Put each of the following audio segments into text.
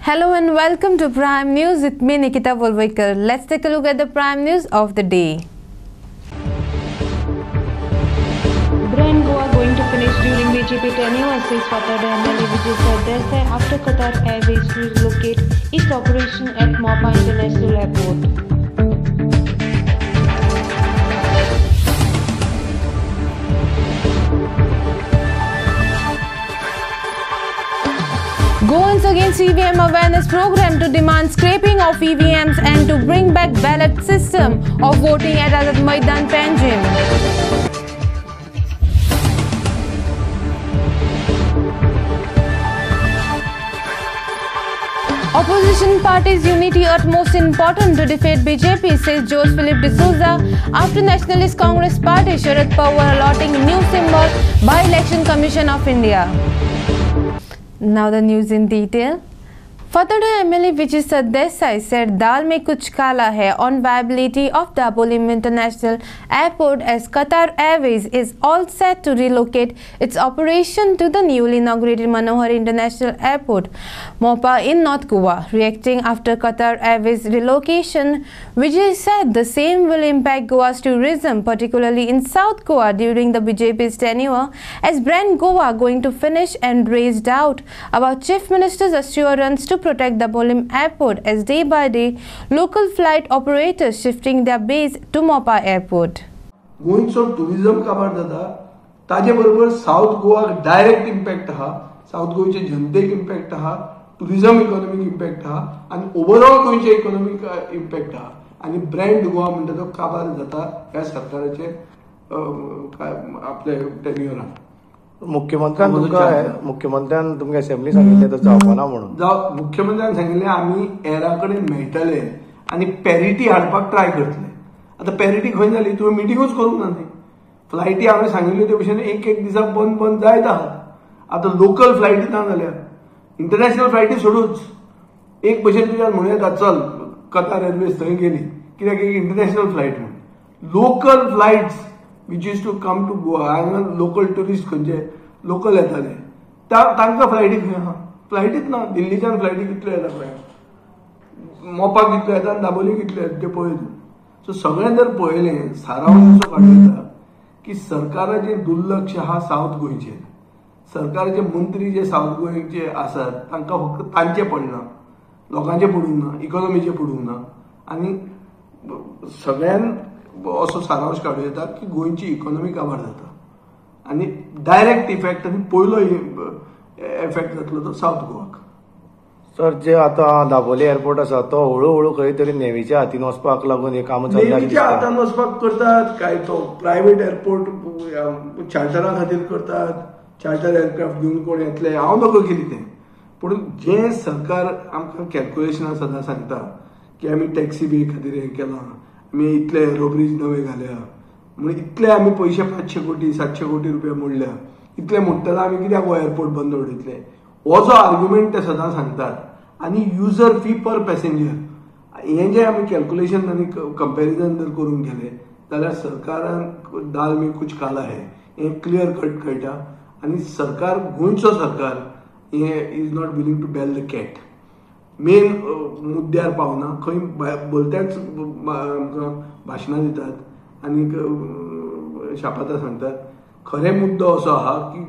Hello and welcome to Prime News with me Nikita Volvikar. Let's take a look at the Prime News of the day. Brand Goa going to finish during BJP tenure, says Fatehpur MLA Vijay Sardesai after Qatar Airways to relocate its operation at Mopa International Airport. Goans against EVM awareness program to demand scrapping of EVMs and to bring back ballot system of voting at Azad Maidan, Panjim. Opposition parties' unity utmost important to defeat BJP, says Jose Philip D'Souza after Nationalist Congress Party Sharad Pawar allotting new symbol by Election Commission of India. Now the news in detail. Fatehpur MLA Vijay Sardesai said दाल में कुछ काला है on viability of Dabolim International Airport as Qatar Airways is all set to relocate its operation to the newly inaugurated Manohar International Airport, Mopa in North Goa. Reacting after Qatar Airways relocation, Vijay said the same will impact Goa's tourism, particularly in South Goa during the BJP's tenure, as Brand Goa going to finish and raised doubt about Chief Minister's assurance to protect Dabolim Airport as day by day local flight operators shifting their base to Mopa Airport. गोंयचो tourism काबार जाता ताजे बरोबर south Goa direct impact आहा, south गोयचे जनतेक impact आहा, tourism economic impact आहा आणि ओवरऑल गोयचे इकॉनॉमिक इम्पॅक्ट आहा आणि ब्रँड गोवा म्हणटा तो काबार जाता ह्या सरकाराचे आपल्या टेन्युअरान. मुख्यमंत्र्यान तुमकां असेंब्ली सांगितले तर जावपाना म्हणून. मुख्यमंत्र्यान सांगिल्ले आमी एरा कडेन मेळटले आनी पॅरिटी हाडपाक ट्राय करतले. आता पॅरिटी खंय जाली तुवें मिटिंगूच करूंक ना न्ही. फ्लायटी हांवें सांगिल्ल्यो ते भशेन एक दिसा बंद जायत आहात. आता लोकल फ्लायटी ना जाल्यार इंटरनॅशनल फ्लायटी सोडूच एक भशेन तुज्यान म्हणूं येता चल कतार एअरवेज थंय गेली कित्याक एक इंटरनॅशनल फ्लायट म्हणून. Local flights which is to come to Goa हांगा लोकल टुरिस्ट खंयचे लोकल येताले तांकां फ्लायटी खंय आहा? फ्लायटीच ना. दिल्लीच्यान फ्लायटी कितल्यो येता पळय, मोपाक कितल्यो येता आनी दाबोली कितल्यो येता ते पळय. सो सगळें जर पळयलें सारांश असो काडूं येता की सरकाराचें दुर्लक्ष हा साउथ गोंयचेर. सरकाराचे मंत्री जे साउथ गोंयचे आसात तांकां फक्त तांचे पडना, लोकांचे पडूंक ना, इकॉनॉमीचे पडूंक ना आणि सगळ्यान असो सारांश काडूं येता की गोंयची इकॉनॉमी काबार जाता आणि डायरेक्ट इफेक्ट आणि पयलो इफेक्ट जातलो तो साउथ गोवाक. सर जे आता दाबोली एअरपोर्ट आसा तो हळूहळू खंय तरी नेव्हीच्या हातीन वचपाक लागून हे काम चल्ल्या. नेव्हीच्या हातान वचपाक करतात काय तो प्रायव्हेट एअरपोर्ट चार्टरा खातीर करतात, चार्टर एअरक्राफ्ट घेवन कोण येतले हांव नकळो केली तें. पूण जे सरकार आमकां कॅल्क्युलेशनां सदां सांगता की आमी टॅक्सी बी खातीर हें केलां, आमी इतले एरोब्रिज नवे घाल्या म्हणजे इतले आमी पयशे 500 कोटी 700 कोटी रुपया मोडल्या, इतले मोडटना आमी कित्याक हो एअरपोर्ट बंद उडयतले हो जो आर्ग्युमेंट ते सदां सांगतात. आनी युजर फी पर पॅसेंजर हें जें आमी कॅल्क्युलेशन आनी कंपॅरिजन जर करून गेले जाल्यार सरकारान दाल में कुछ काला है हें क्लियर कट कळटा. आनी सरकार गोंयचो सरकार हें is not willing to bell the cat. Main मुद्द्यार पावना, खंय बोलत्याच आमकां भाशणां दितात आनी शापाता सांगतात. खरे मुद्दो असो आहा की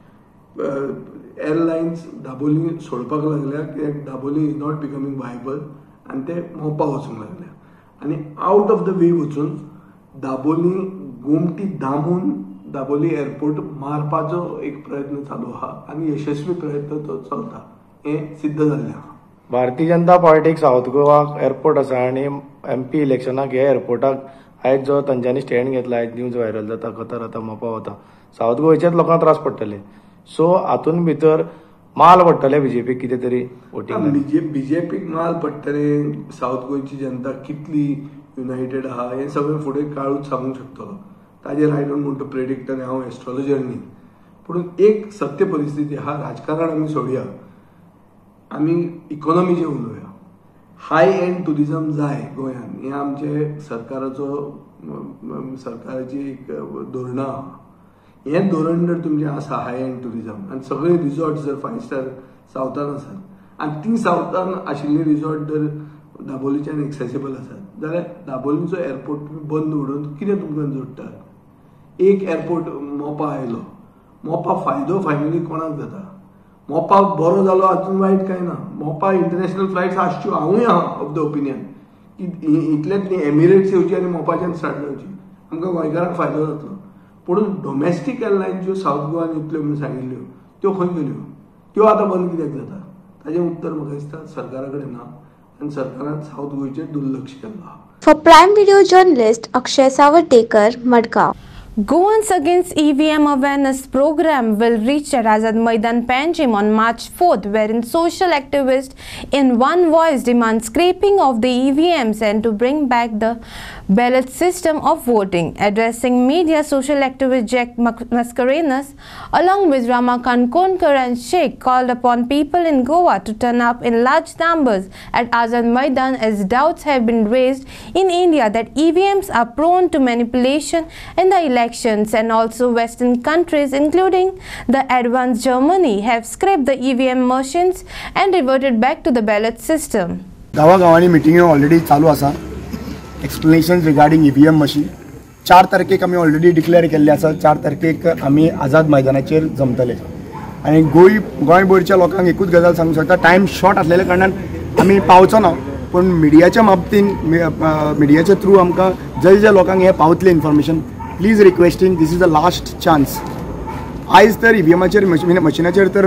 एअरलायन्स दाबोली सोडपाक लागल्या कित्याक Dabolim is not becoming viable आनी ते मोपा वचूंक लागल्या आनी आउट ऑफ द वे वचून दाबोली गोमटी दामून दाबोली एअरपोर्ट मारपाचो एक प्रयत्न चालू आहा आनी यशस्वी प्रयत्न तो चलता. हें सिद्ध जाल्लें आहा. भारतीय जनता पार्टीक साउथ गोवा एअरपोर्ट आसा आणि MP इलेक्शनाक ह्या एअरपोर्टाक आयज जो तांच्यांनी स्टँड घेतला, आयज न्यूज व्हायरल जाता कतार आतां मोपा वता, साउथ गोंयच्याच लोकांक त्रास पडटले. सो हातून भितर माल पडटले बीजेपीक कितें तरी वोटिंग. बीजेपीक माल पडटले, साउथ गोंयची जनता कितली युनायटेड आहा हें सगळें फुडें काळूच सांगूंक शकतलो. ताजेर I don't want to predict आनी हांव एस्ट्रॉलॉजर न्ही. पूण एक सत्य परिस्थिती आहा, राजकारण आमी सोडया, आमी इकॉनॉमीचेर उलोवया. हाय एंड टुरिझम जाय गोंयांत हें आमचे सरकाराची एक धोरणां आहा. हें धोरण जर तुमचें आसा हाय एंड टुरिझम आनी सगळे रिसॉर्ट्स जर 5 स्टार सावथान आसात आनी ती सावथान आशिल्ली रिसॉर्ट जर दाबोलीच्यान एक्सेसिबल आसात जाल्यार दाबोलीचो एअरपोर्ट तुम्ही बंद उडोवन कितें तुमकां जोडटात. एक एअरपोर्ट मोपा आयलो, मोपा फायदो फायनली कोणाक जाता. मोपा बरो जालो हातून वायट कांय ना. मोपा इंटरनॅशनल फ्लायट्स आसच्यो, हांवूय आहा ऑफ द ओपिनियन की इतलेंच न्ही एमिरेट्स येवची आनी मोपाच्यान स्टार्ट जावची, आमकां गोंयकारांक फायदो जातलो. पूण डोमेस्टीक एअरलायन्स ज्यो सावथ गोवान येतल्यो म्हणून सांगिल्ल्यो त्यो खंय गेल्यो, त्यो आतां बंद कित्याक जाता. ताचें उत्तर म्हाका दिसता सरकारा कडेन ना आनी सरकारान सावथ गोंयचेर दुर्लक्ष केल्लो आहा. For Prime Video journalist Akshay Savartekar, Madgaon. Goans Against EVM Awareness Program will reach at Azad Maidan Panjim on March 4th, wherein social activists in one voice demand scrapping of the EVMs and to bring back the ballot system of voting. Addressing media, social activist Jack Mascarenhas along with Ramakant Konkar and Sheikh called upon people in Goa to turn up in large numbers at Azad Maidan as doubts have been raised in India that EVMs are prone to manipulation in the elections, and also Western countries including the advanced Germany have scrapped the EVM machines and reverted back to the ballot system. गावागावांनी meeting already चालू आसा. Explanation regarding EVM machine 4 तारखेक आमी already declare केल्ले आसा. 4 तारखेक आमी आझाद मैदानाचेर जमतले आनी गोंयभरच्या लोकांक एकूच गजाल सांगूंक सोदता, टायम शॉर्ट आसलेल्या कारणान आमी पावचो ना, पूण मिडियाच्या बाबतीन मिडियाच्या थ्रू आमकां जे लोकांक हे पावतले information, please requesting, this is the last chance. आयज तर EVMाचेर मशिनाचेर तर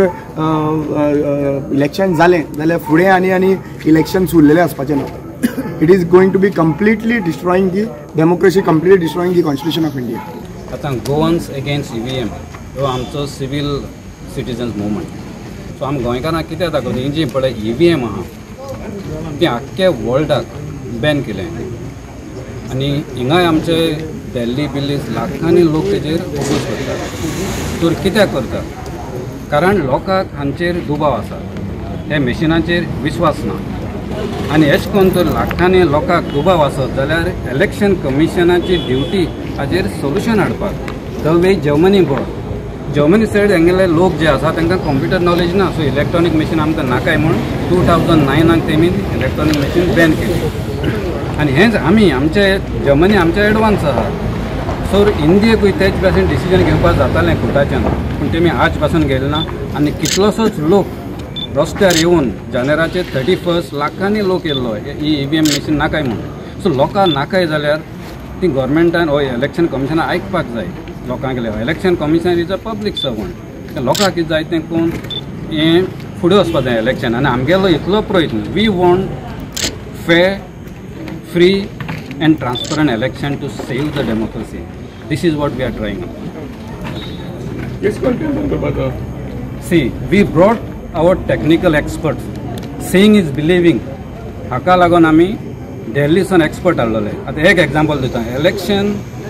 इलेक्शन जालें जाल्यार फुडें आनी इलेक्शन उरलेलें आसपाचें ना. It is going to be completely destroying the democracy, completely destroying the constitution of India. आतां गोवन्स अगेन्स्ट EVM हो आमचो सिवील सिटीजन्स मुवमेंट. सो आमी गोंयकारांक कितें दाखोवन ही जी पळय EVM आहा ती आख्ख्या वर्ल्डाक बॅन केलें आनी हिंगाय आमचे दिल्ली बिल्ली लाखांनी लोक तेजेर फोकस करतात. तर कित्याक करता? कारण लोकांक हांचेर दुबाव आसा, हे मशिनाचेर विश्वास ना आनी अशें करून तर लाखांनी लोकांक दुबाव आसत जाल्यार इलेक्शन कमिशनाची ड्युटी हाचेर सोल्युशन हाडपाक. The way Germany Germany side हांगेले लोक जे आसा तांकां कंप्युटर नॉलेज ना, सो इलेक्ट्रॉनीक मशीन आमकां नाकाय म्हूण 2009 तेमी इलेक्ट्रॉनीक मशीन बॅन केली आनी हेंच आमी आमचे जर्मनी आमचे एडवान्स आहा. सो इंडियेकूय तेच भाशेन डिसिजन घेवपाक जातालें कोर्टाच्यान, पूण तेमी आज पासून गेले ना आनी कितलोसोच लोक रस्त्यार येवन जानेराचे 31 लाखांनी लोक येयल्लो ही EVM मशीन नाकाय म्हणून. सो लोकांक नाकाय जाल्यार ती गव्हर्मेंटान हो इलेक्शन कमिशनान आयकपाक जाय लोकांक. Election commissioner is a public servant. लोकांक कितें जाय तें कोण हें फुडें वचपाक जाय इलेक्शन आनी आमगेलो इतलो प्रयत्न. We want fair, free and transparent election to save the democracy. This is what we are trying. Yes, continue. See, we brought our technical experts. Seeing is believing. हाका लागून आमी दिल्लीसून एक्सपर्ट हाडलेले. आतां एक एग्जांपल दिता. इलेक्शन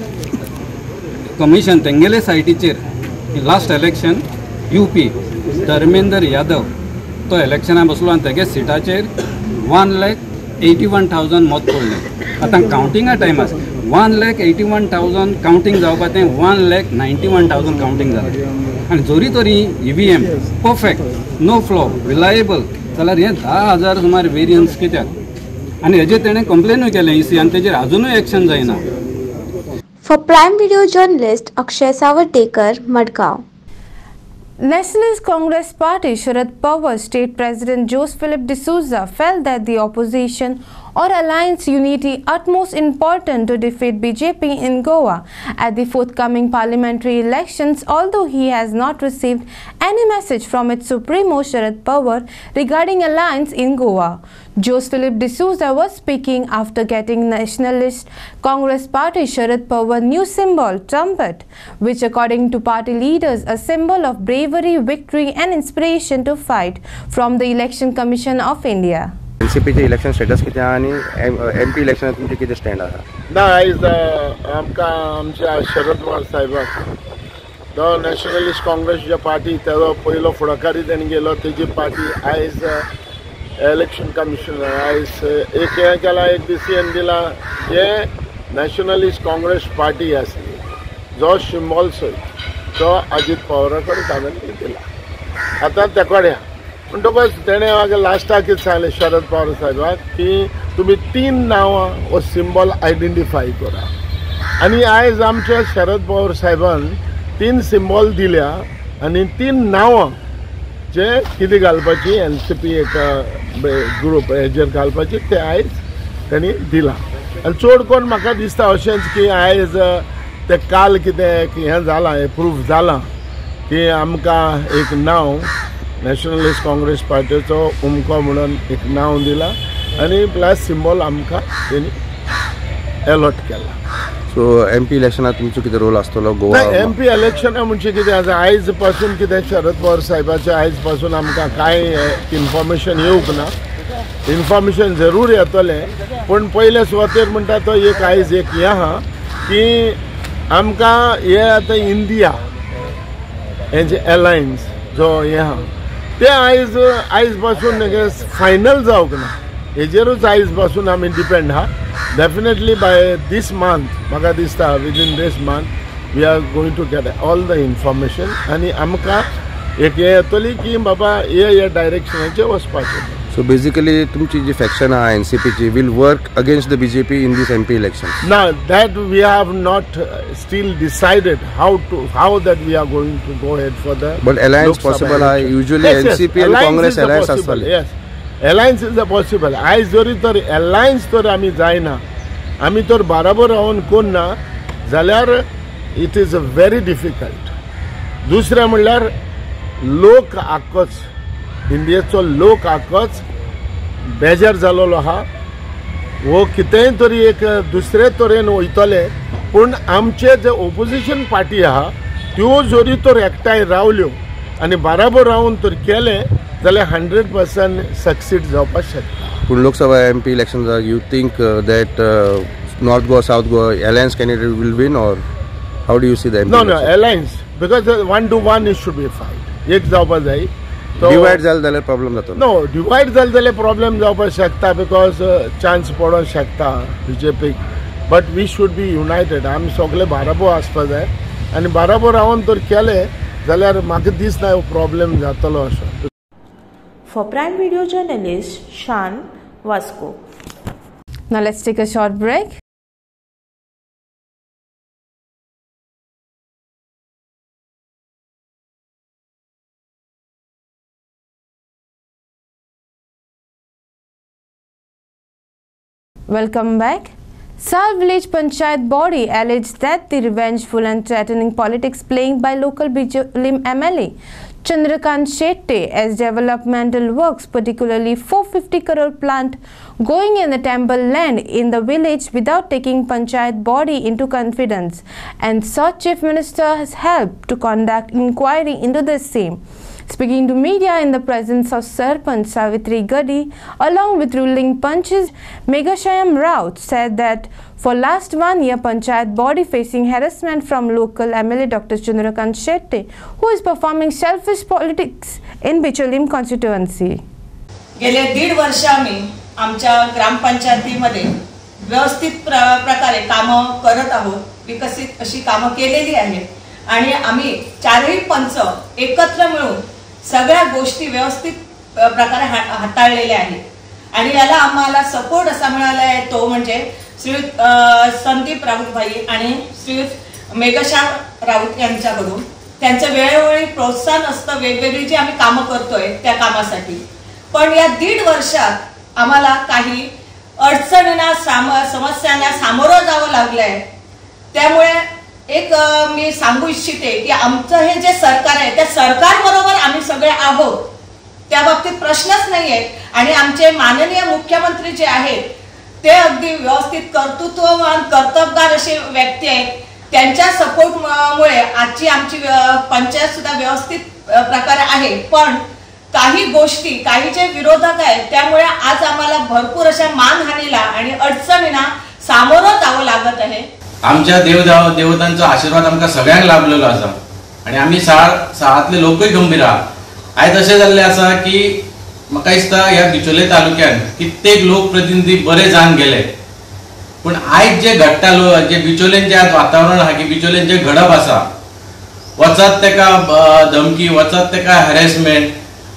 कमिशन तेंगेले सायटीचेर last election UP Dharmendra Yadav तो इलेक्शनाक बसलो आनी तेगे सिटाचेर 1,81,000 मत पडलें. आतां कावंटिंगा टायमार 1,81,000 कावंटिंग जावपाक तें 1,91,000 कावंटिंग जालें आनी जोरी तरी EVM perfect, no flaw, reliable जाल्यार हें 10,000 सुमार वेरियन्स कित्याक आनी हेजेर तेणें कंप्लेनूय केलें EC आनी तेजेर अजुनूय एक्शन जायना. For Prime Video journalist Akshay Savartekar, Madgaon. Nationalist Congress Party Sharad Pawar State President Jose Philip D'Souza felt that the opposition or alliance unity utmost important to defeat BJP in Goa at the forthcoming parliamentary elections, although he has not received any message from its supremo Sharad Pawar regarding alliance in Goa. Jose Philip D'Souza was speaking after getting Nationalist Congress Party Sharad Pawar new symbol trumpet, which according to party leaders a symbol of bravery, victory and inspiration to fight from the Election Commission of India. NCPचे election status कितें आनी MP इलेक्शनात तुमचे कितें stand आसा? ना, आयज आमकां आमच्या शरद पवार साहेबाक तो नॅशनलिस्ट काँग्रेस जो पार्टी तेजो पयलो फुडाकारी तेणी गेलो, तेजी पार्टी आयज इलेक्शन कमिशन आयज एक हें केला, एक डिसिजन दिला जे नॅशनलिस्ट काँग्रेस पार्टी आसली जो सिंबॉल सो तो अजित पवारा कडेन ताणें दिला. आतां ते कडेन म्हणटकच तेणें म्हाका लास्टाक कितें सांगलें शरद पवार साहेबाक की तुमी 3 नांवां हो सिंबल आयडेंटिफाय करा. आनी आयज आमच्या शरद पवार साहेबान 3 सिंबल दिल्या आनी 3 नांवां जे कितें घालपाची NCP एक ग्रुप हेजेर घालपाची ते आयज तांणी दिलां. आनी चड करून म्हाका दिसता अशेंच की आयज ते काल कितें हें जालां, हें प्रूफ जालां की आमकां एक नांव नॅशनलिस्ट काँग्रेस पार्टीचो उमको म्हणून एक नांव दिलां आनी प्लस सिंबल आमकां तेणी अलॉट केला. सो MP इलेक्शनात तुमचो कितें रोल आसतलो गोवा? MP इलेक्शना म्हणजे कितें आसा, आयज पासून कितें शरद पवार साहेबाचे आयज पासून आमकां कांय इन्फॉर्मेशन येवंक ना. इन्फॉर्मेशन जरूर येतलें, पूण पयले सुवातेर म्हणटा तो एक आयज एक हें आहा की आमकां हे आतां इंडिया हेंचे अलायन्स जो हें आहा ते आयज पासून फायनल जावंक ना. हेजेरूच आयज पासून आमी डिपेंड आहा. डेफिनेटली बाय दीस मंथ म्हाका दिसता within this month we are going to get all the information आनी आमकां एक हें येतली की बाबा हे डायरेक्शनाचेर वचपाचें. सो बेसिकली तुमची जी फॅक्शन आहा NCPची will work against the BJP in this MP election? ना, that we have not still decided how that we are going to go head for the. But alliance possible आहा. Usually NCP आनी Congress alliance आसताले. Yes, alliance is the possible. आयज जरी तर alliance तर आमी जायना, आमी तर बराबर रावन कोन्ना जाल्यार इट इज व्हेरी डिफिकल्ट. दुसरें म्हणल्यार लोक आख्खोच इंडियेचो लोक आख्खोच बेजार जाल्लो आहा. वो कितेंय तरी एक दुसरे तरेन वयतले, पूण आमचे जे ओपोजिशन पार्टी आहा त्यो जरी तर एकठांय रावल्यो आनी बराबर रावन तर केलें जाल्यार 100% सक्सीड जावपाक शकता. पूण Lok Sabha MP election you think that north Goa south Goa alliance candidate will win or how do you see the MP? No alliance, because 1 to 1 it should be fight. एक जावपाक जाय. डिवायड जालें जाल्यार प्रॉब्लेम जाता. नो, डिवायड जालें जाल्यार प्रॉब्लेम जावपाक शकता बिकॉज चान्स पडोंक शकता BJPक. But we should be united. आमी सगळे बराबर आसपाक जाय आनी बराबर रावन तर केलें जाल्यार म्हाका दिसना प्रॉब्लेम जातलो असो. For Prime Video journalist Shan Vasco. Now let's take a short break. Welcome back. Sal Village Panchayat body alleged that the revengeful and threatening politics playing by local BJP MLA Chandrakant Shetty as developmental works, particularly 450 crore plant going in the temple land in the village without taking Panchayat body into confidence, and sought Chief Minister's help to conduct inquiry into the same. Speaking to media in the presence of Sarpanch Savitri Gadi along with ruling Panches, Meghashayam Raut said that for last 1 year Panchayat body facing harassment from local MLA Dr. Chandrakant Shetty, who is performing selfish politics in Bicholim constituency. गेले 1.5 वर्ष आम्ही आमच्या ग्रामपंचायतीमध्ये व्यवस्थित प्रकारे कामं करत आहोत. विकसित अशी कामं केलेली आहेत आणि आम्ही 4ही पंच एकत्र मिळून सगळ्या गोष्टी व्यवस्थित प्रकारे हाताळलेल्या आहेत आणि याला आम्हाला सपोर्ट असा मिळाला आहे तो म्हणजे श्रीयुत संदीप राऊत भाई आणि श्रीयुत मेघश्याम राऊत यांच्याकडून. त्यांचं वेळोवेळी प्रोत्साहन असतं वेगवेगळी जी आम्ही कामं करतोय त्या कामासाठी. पण या 1.5 वर्षात आम्हाला काही अडचणींना समस्यांना सामोरं जावं लागलंय. त्यामुळे एक मी सांगू इच्छिते की आमचं हे जे सरकार आहे त्या सरकारबरोबर आम्ही सगळे आहोत, त्या बाबतीत प्रश्नच नाहीये. आणि आमचे माननीय मुख्यमंत्री जे आहेत ते अगदी व्यवस्थित कर्तृत्ववान कर्तबगार असे व्यक्ती आहेत. त्यांच्या सपोर्टमुळे आजची आमची पंचायत सुद्धा व्यवस्थित प्रकारे आहे. पण काही गोष्टी काही जे विरोधक आहेत त्यामुळे आज आम्हाला भरपूर अशा मानहानीला आणि अडचणींना सामोरं जावं लागत आहे. आमच्या देवतांचा आशीर्वाद आमकां सगळ्यांक लाभलेलो आसा आणि आमी साळांतले लोकूय गंभीर आहा. आयज अशें जाल्लें आसा की म्हाका दिसता ह्या बिचोले तालुक्यान कित्येक लोकप्रतिनिधी बरे जावन गेले, पूण आयज जे घडटा जे बिचोलेन जे आज वातावरण आहा की बिचोलेन जे घडप आसा, वचत तेका धमकी, वचत तेका हॅरेसमेंट,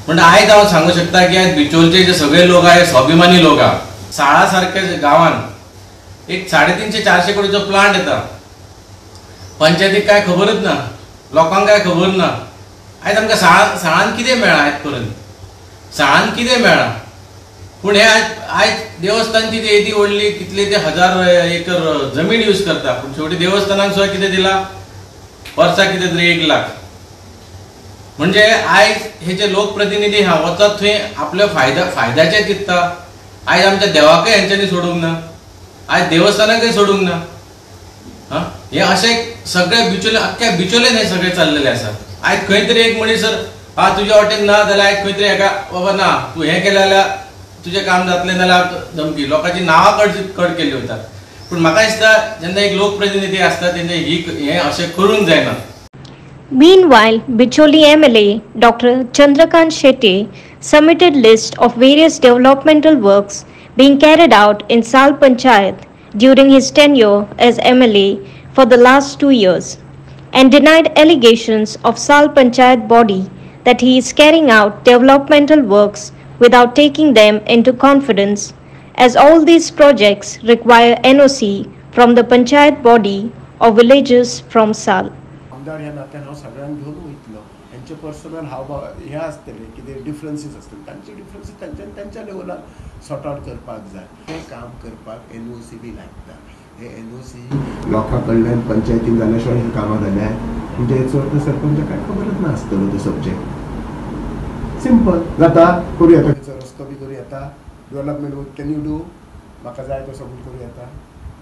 म्हणजे आयज हांव सांगू शकता की आज बिचोलचे जे सगळे लोक आहे स्वाभिमानी लोक आहा. साळा सारख्या गांवान एक 350-400 कोटीचो प्लांट येता. पंचायतीक काय खबरच ना, लोकांक काय खबर ना. आयज आमकां साळान कितें मेळ्ळा आयज पर्यंत, साळान कितें मेळ्ळा. पूण हे आयज देवस्थान कितें येदी व्हडली कितले ते 1000 एकर जमीन यूज करता, पूण शेवटी देवस्थानाक सुद्दां कितें दिला, वर्साक कितें तरी 1 लाख. म्हणजे आयज हे जे लोकप्रतिनिधी हा वचत थंय आपल्या फायद्याचे चित्ता. आयज आमच्या देवाकय हेंच्यांनी सोडूंक ना, आयज देवस्थानाकय सोडूंक ना. हे अशें सगळे बिचोले अख्ख्या बिचोलेन हे सगळे चाललेले आसा. आयज खंय तरी एक मनीसर तुज्या वाटेन ना जाल्यार आयज खंय तरी हेका बाबा ना तूं हें केलें जाल्यार तुजें काम जातलें जाल्यार धमकी, लोकांची नांवां कट केल्ली वतात. पूण म्हाका दिसता जेन्ना एक लोकप्रतिनिधी आसता तेन्ना हें अशें करूंक जायना. Meanwhile, Bicholi MLA Dr. Chandrakant Shetty submitted list of various developmental works being carried out in Sal Panchayat during his tenure as MLA for the last 2 years and denied allegations of Sal Panchayat body that he is carrying out developmental works without taking them into confidence, as all these projects require NOC from the Panchayat body of villages from Sal. आमदार ह्या नात्यान हांव सगळ्यांक घेवन वयतलो. हेंचे personal हावभाव हे आसतले, कितें डिफरन्सीस आसतले, तांचे डिफरन्सीस तांच्या लेवलार सॉर्ट आउट करपाक जाय. हें काम करपाक NOC बी लागता. हे NOC लोकां कडल्यान पंचायतीन जाल्या शिवाय ही कामां जाल्यार म्हणजे हेचो अर्थ सरपंचाक काय खबरच नासतलो तो सब्जेक्ट. सिंपल जाता करूं येता, खंयचो रस्तो बी करूं येता, डेव्हलपमेंट कॅन यू डू, म्हाका जाय तो सगळें करूं येता.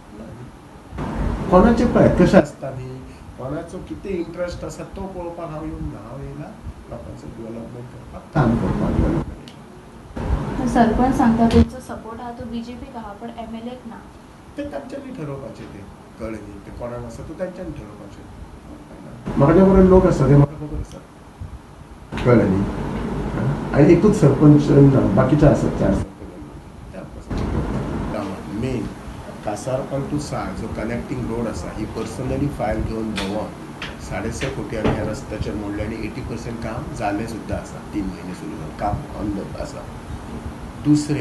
कोणाचे पळय कशें आसता न्ही, कोणाचो कितें इंट्रस्ट आसा तो पळोवपाक हांव येवन ना. हांव येयला लोकांचो डेव्हलपमेंट करपाक, काम करपाक. सरपंच सांगता तुमचो सपोर्ट आहा तो BJPक आहा पण MLAक ना. ते तांच्यांनी ठरोवपाचें, ते कळ्ळें न्ही, ते कोणाक आसा तो तांच्यांनी ठरोवपाचें. म्हाका जे बरोबर लोक आसा ते म्हाका खबर आसा, कळ्ळें न्ही. आनी एकूच सरपंच ना, बाकीचे आसात 4 सरपंच गांवांत. मेन कासारपाल टू साळ जो कनेक्टिंग रोड आसा ही पर्सनली फायल घेवन भोंवून 6.5 कोटी आमी ह्या रस्त्याचेर मोडले आनी 80% काम जालें सुद्दां आसा. 3 म्हयने सुरू जावन काम ऑन द आसा. दुसरें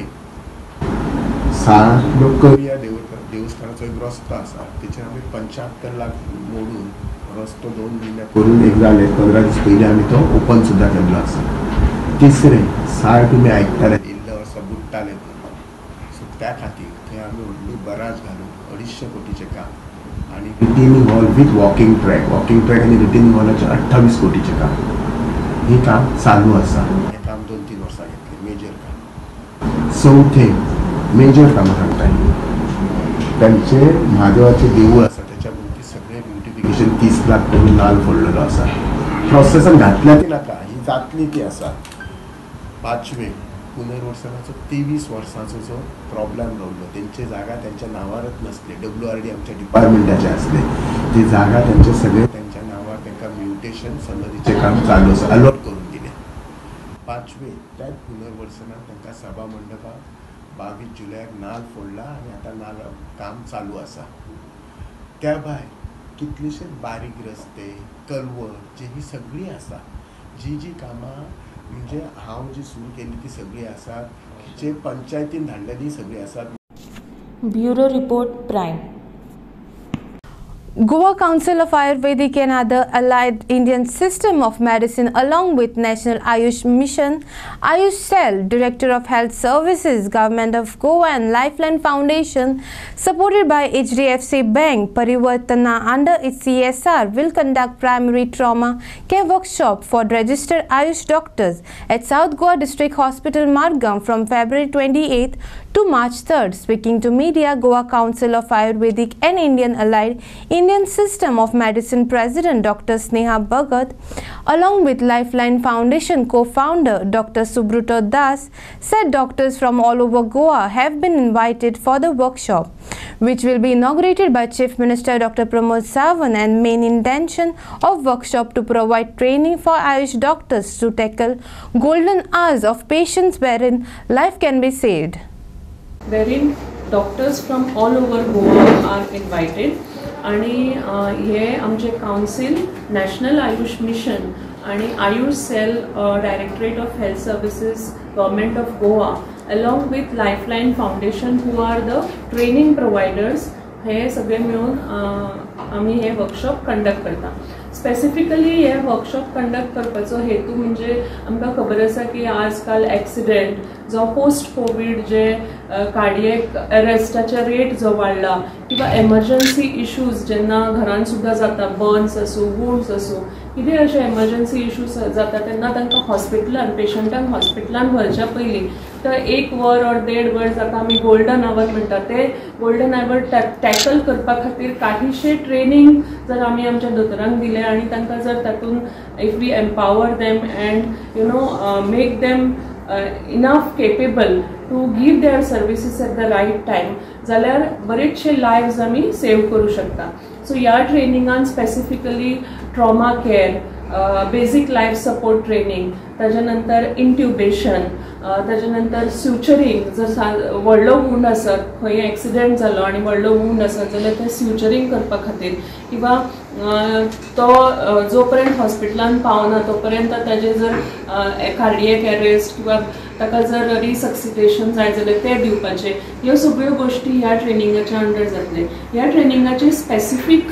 साळ लोकरिया देवस्थानाचो एक रस्तो आसा, तेचेर आमी 75 लाख मोडून रस्तो 2 म्हयने करून एक जाले. 15 दीस पयलीं आमी तो ओपन सुद्दां केल्लो आसा. तिसरें साळ तुमी आयकताले इल्ले वर्सां बुडटाले, सो त्या खातीर थंय आमी व्हडली बराज घालून 250 कोटीचें काम आनी retaining hall with walking track आनी रिटेनिंग हॉलाचें 28 कोटीचें काम. हें काम चालू आसा. हें काम 2-3 वर्सां घेतलें, मेजर काम. चवथें मेजर कामां सांगताय तांचे म्हादेवाचें देवूळ आसा, त्याच्या भोंवती सगळें ब्युटिफिकेशन 30 लाख करून नाल फोडलेलो आसा. प्रोसेसान घातल्या ती नाका, ही जातली ती आसा. 5वें पुनर्वसनाचो 23 वर्सांचो जो प्रॉब्लेम रावलो, तेंचे जागा त्यांच्या नांवारच नसले. WRD आमच्या डिपार्टमेंटाचे आसले, ती जागा त्यांचे सगळे त्यांच्या नांवार तांकां म्युटेशन सनदीचें काम चालू आसा, अलॉट करून दिलें. 5वें त्याच पुनर्वसनाक तांकां सभा मंडपाक 22 जुलयाक नाल फोडला आनी आतां नाल काम चालू आसा. त्या भायर कितलेशेच बारीक रस्ते, कल्वट जी ही सगळीं आसा, जी कामां म्हणजे हांव जी सुरू केली ती सगळीं आसात, जे पंचायतीन धाडलेली सगळीं आसात. Bureau report prime. Goa Council of Ayurvedic and other allied Indian system of medicine along with National Ayush Mission, Ayush Cell, Director of Health Services, Government of Goa and Lifeline Foundation, supported by HDFC Bank, Parivartana under its CSR, will conduct primary trauma care workshop for registered Ayush doctors at South Goa District Hospital, Margam from February 28th to March 3rd. Speaking to media, Goa Council of Ayurvedic and Indian Allied Indian System of Medicine President Dr. Sneha Bhagat, along with Lifeline Foundation co-founder Dr. Subruto Das, said doctors from all over Goa have been invited for the workshop, which will be inaugurated by Chief Minister Dr. Pramod Sawant, and main intention of workshop to provide training for Ayush doctors to tackle golden hours of patients wherein life can be saved. Wherein doctors from all over Goa are invited. आणि हे आमचे council national Ayush mission आणि Ayush cell directorate of health services government of Goa along with lifeline foundation who are the training providers हे सगळे मिळून आम्ही हे workshop conduct करता. स्पेसिफिकली हे वर्कशॉप कंडक्ट करपाचो हेतू म्हणजे आमकां खबर आसा की आजकाल एक्सिडेंट जो पोस्ट कोविड जे कार्डियक अरेस्टाचे रेट जो वाडला किंवा एमर्जन्सी इश्यूज जेन्ना घरान सुद्दां जाता, बर्न्स आसूं, वुंड्स आसूं, कितें अशे एमर्जन्सी इश्यूज जाता तेन्ना तांकां हॉस्पिटलान पेशंटांक हॉस्पिटलान व्हरच्या पयलीं तर 1 वर और 1.5 वर जाता आमी गोल्डन आवर म्हणटा ते गोल्डन आवर टॅकल करपा खातीर काहीशे ट्रेनिंग जर आमी आमच्या दोतोरांक दिले आनी तांकां जर तातून if we empower them and you know make them enough capable to give their services at the right time जाल्यार बरेचशे लायव्स आमी सेव्ह करू शकता. सो ह्या training specifically trauma care, basic life support training, त्याच्यानंतर इंट्युबेशन, त्याच्यानंतर स्युचरिंग, जर व्हडलो वूंड आसत, खंय एक्सिडेंट जालो आनी व्हडलो वूंड आसत जाल्यार ते स्युचरिंग करपा खातीर किंवा तो जोपर्यंत हॉस्पिटलान पावना तोपर्यंत ताजे जर कार्डियक अरेस्ट किंवा ताका जर रिसक्सिटेशन जाय जाल्यार ते दिवपाचे, ह्यो सगळ्यो गोष्टी ह्या ट्रेनिंगाच्या अंडर जातले. ह्या ट्रेनिंगाचे स्पेसिफीक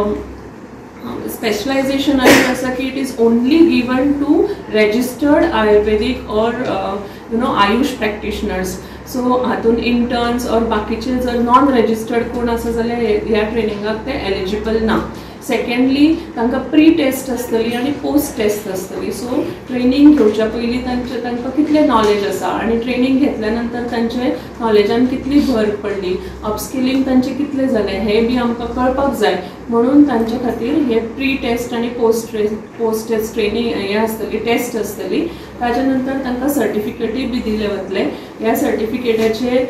स्पेशलायझेशन आसा की it is only given to registered Ayurvedic और you know Ayush practitioners. So हातून इंटर्न्स और बाकीचे जर नॉन रजिस्टर्ड कोण आसा जाल्यार ह्या ट्रेनिंगाक ते एलिजिबल ना. सेकंडली तांकां प्री टेस्ट आसतली आनी पोस्ट टेस्ट आसतली. सो ट्रेनिंग घेवच्या पयलीं तांकां कितलें नॉलेज आसा आनी ट्रेनिंग घेतल्या नंतर तांचे नॉलेजान कितली भर पडली, अपस्किलिंग तांचें कितलें जालें हें बी आमकां कळपाक जाय. म्हणून तांचे खातीर हे प्री टेस्ट आनी पोस्ट टेस्ट ट्रेनिंग हें आसतली, टेस्ट आसतली. ताच्या नंतर तांकां सर्टिफिकेटूय बी दिले वतले. ह्या सर्टिफिकेटाचेर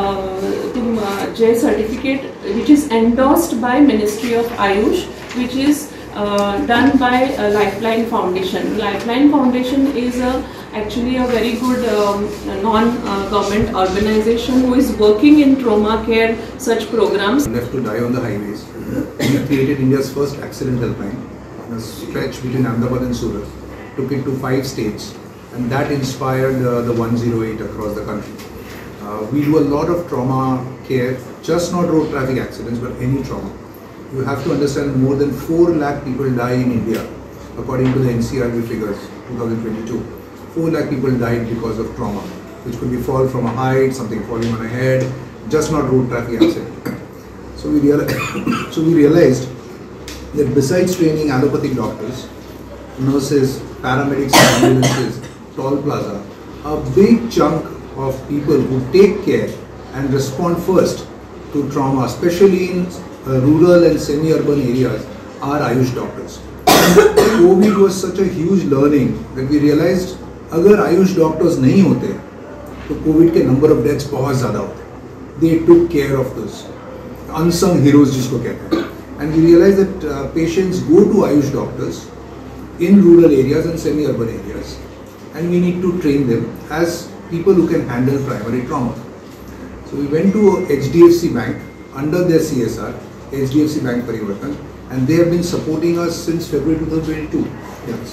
जे certificate which is endorsed by ministry of Ayush which is done by Lifeline Foundation. Lifeline Foundation is actually a very good non-government organization who is working in trauma care such programs. Left to die on the highways. We created India's first accident helpline in a stretch between Ahmedabad and Surat. Took it to 5 states and that inspired the 108 across the country. We do a lot of trauma care, just not road traffic accidents but any trauma. You have to understand more than 4 lakh people die in India according to the NCRB figures 2022. 4 lakh people died because of trauma, which could be fall from a height, something falling on a head, just not road traffic accident. So we realized that besides training allopathic doctors, nurses, paramedics, ambulances, toll plaza, a big chunk of people who take care and respond first to trauma, especially in rural and semi-urban areas, are Ayush doctors. COVID was such a huge learning that we realized अगर Ayush doctors नहीं होते तो COVID K number of deaths बहुत ज़्यादा होते. They took care of those unsung heroes जिसको कहते हैं. And we realized that patients go to Ayush doctors in rural areas and semi-urban areas, and we need to train them as people who can handle primary trauma. So we went to HDFC Bank under their CSR, HDFC Bank Parivartan, and they have been supporting us since February 2022. Yes.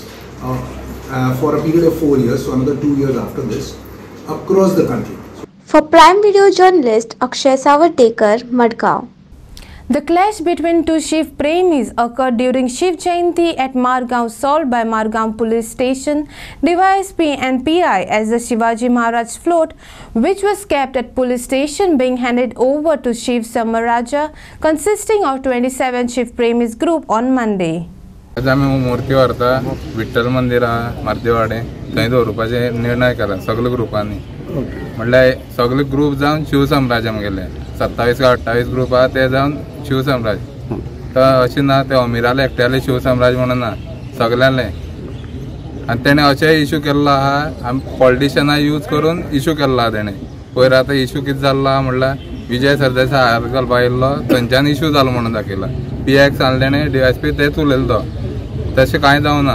For a period of 4 years, so another 2 years after this, across the country. For Prime Video journalist Akshay Savartekar, Madgaon. The clash between two Shiv Premis occurred during Shiv Jayanti at Margaon, solved by Margaon Police Station, DYSP and PI as the Shivaji Maharaj float, which was kept at police station, being handed over to Shiv Samaraja, consisting of 27 Shiv Premis group on Monday. आज आम्ही मूर्ती व्हरता विठ्ठल मंदिर आहा मार्देवाडे थंय दवरपाचे निर्णय केला सगळे ग्रुपांनी. म्हणल्यार सगळे ग्रुप जावन शिवसम्राजान गेले. 27 का 28 ग्रुप आहा ते जावन शिवसम्राज. तर अशें ना ते अमिराले एकट्याले शिवसम्राज म्हणून ना सगळ्यांले. आनी तेणे अशें इशू केल्लो आहा पॉलिटिशियनां यूज करून इशू केल्लो आहा तेणे. पयर आतां इशू कितें जाल्लो आहा म्हणल्यार विजय सरदेसाय हार घालपा येयल्लो थंयच्यान इशू जालो म्हणून दाखयला. PIक सांगलें तेणे DYSP तेच उलयलो तो. तशें कांय जावना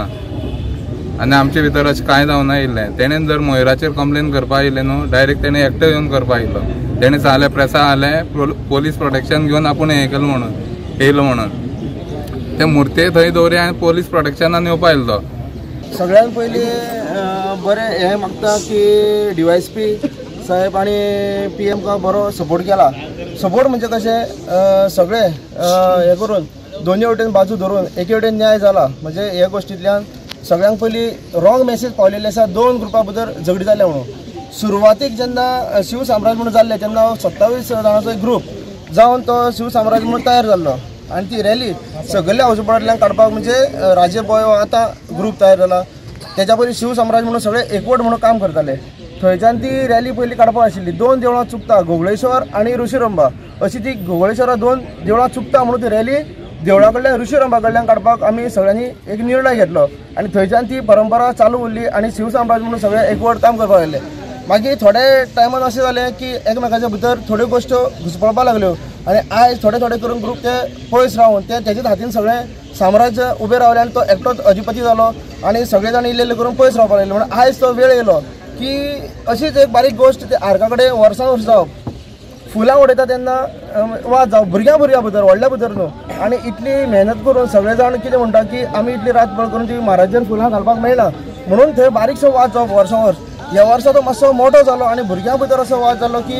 आनी आमचे भितर अशें कांय जावना येयल्लें. तेणेन जर मयुराचेर कंप्लेन करपा येयलें न्हू डायरेक्ट तेणे एकटो येवन करपा येयलो. तेणे सांगलें प्रेसा जालें पोलीस प्रोटेक्शन घेवन आपूण हें केलें म्हणून येयलो म्हणून. ते मुर्ते थंय दवरया आनी पोलीस प्रोटेक्शनान येवपा येयलो तो. सगळ्यात पयलीं बरें हें मागता की DYSP साहेब आणि PM का बरो सपोर्ट केला. सपोर्ट म्हणजे कशें सगळे हे करून दोन्ही वटेन बाजू धरून एके वटेन न्याय जाला. म्हणजे ह्या गोश्टींतल्यान सगळ्यांक पयलीं रॉंग मेसेज पावलेले आसा 2 ग्रुपां भितर झगडी जाल्या म्हणून. सुरवातीक जेन्ना शिवसाम्राज्य म्हणून जाल्ले तेन्ना 27 जाणांचो एक ग्रूप जावन तो शिवसाम्राज्य म्हणून तयार जाल्लो आणि ती रॅली सगळ्या हॉस्पिटलांतल्यान काडपाक म्हणजे राजे बॉय आतां ग्रूप तयार जाला. तेच्या पयलीं शिवसाम्राज्य म्हणून सगळे एकवट म्हणून काम करताले. थंयच्यान ती रॅली पयलीं काडपाक आशिल्ली. 2 देवळां चुकता, घोगळेश्वर आणि ऋषिरंबा अशी ती घोगळेश्वरा 2 देवळां चुकता म्हणून ती रॅली देवळा कडल्यान ऋषिरंबा कडल्यान काडपाक आमी सगळ्यांनी एक निर्णय घेतलो आणि थंयच्यान ती परंपरा चालू उरली आणि शिवसाम्राज्य म्हणून सगळे एकवट काम करपाक लागले. मागीर थोडे टायमान अशें जालें की एकमेकाच्या भितर थोड्यो गोश्टी घुसपळपाक लागल्यो आणि आयज थोडे थोडे करून ग्रूप ते पयस रावन ते तेजेच हातीन सगळें साम्राज्य उबें रावलें आनी तो एकटोच अधिपती जालो आणि सगळे जाण इल्ले करून पयस रावपाक लागले. म्हणून आयज तो वेळ येयलो की अशीच एक बारीक गोश्ट ते आर्का कडेन वर्सां वर्स जावप. फुलां उडयता तेन्ना वाज जावप भुरग्यां भितर व्हडल्या भितर न्हू. आनी इतली मेहनत करून सगळे जाण कितें म्हणटा की आमी इतली रातभर करून ती महाराजान फुलां घालपाक मेळना म्हणून थंय बारीकसो वाज जावप वर्सां वर्स. ह्या वर्सा तो मातसो मोठो जालो आनी भुरग्यां भितर असो वाज जालो की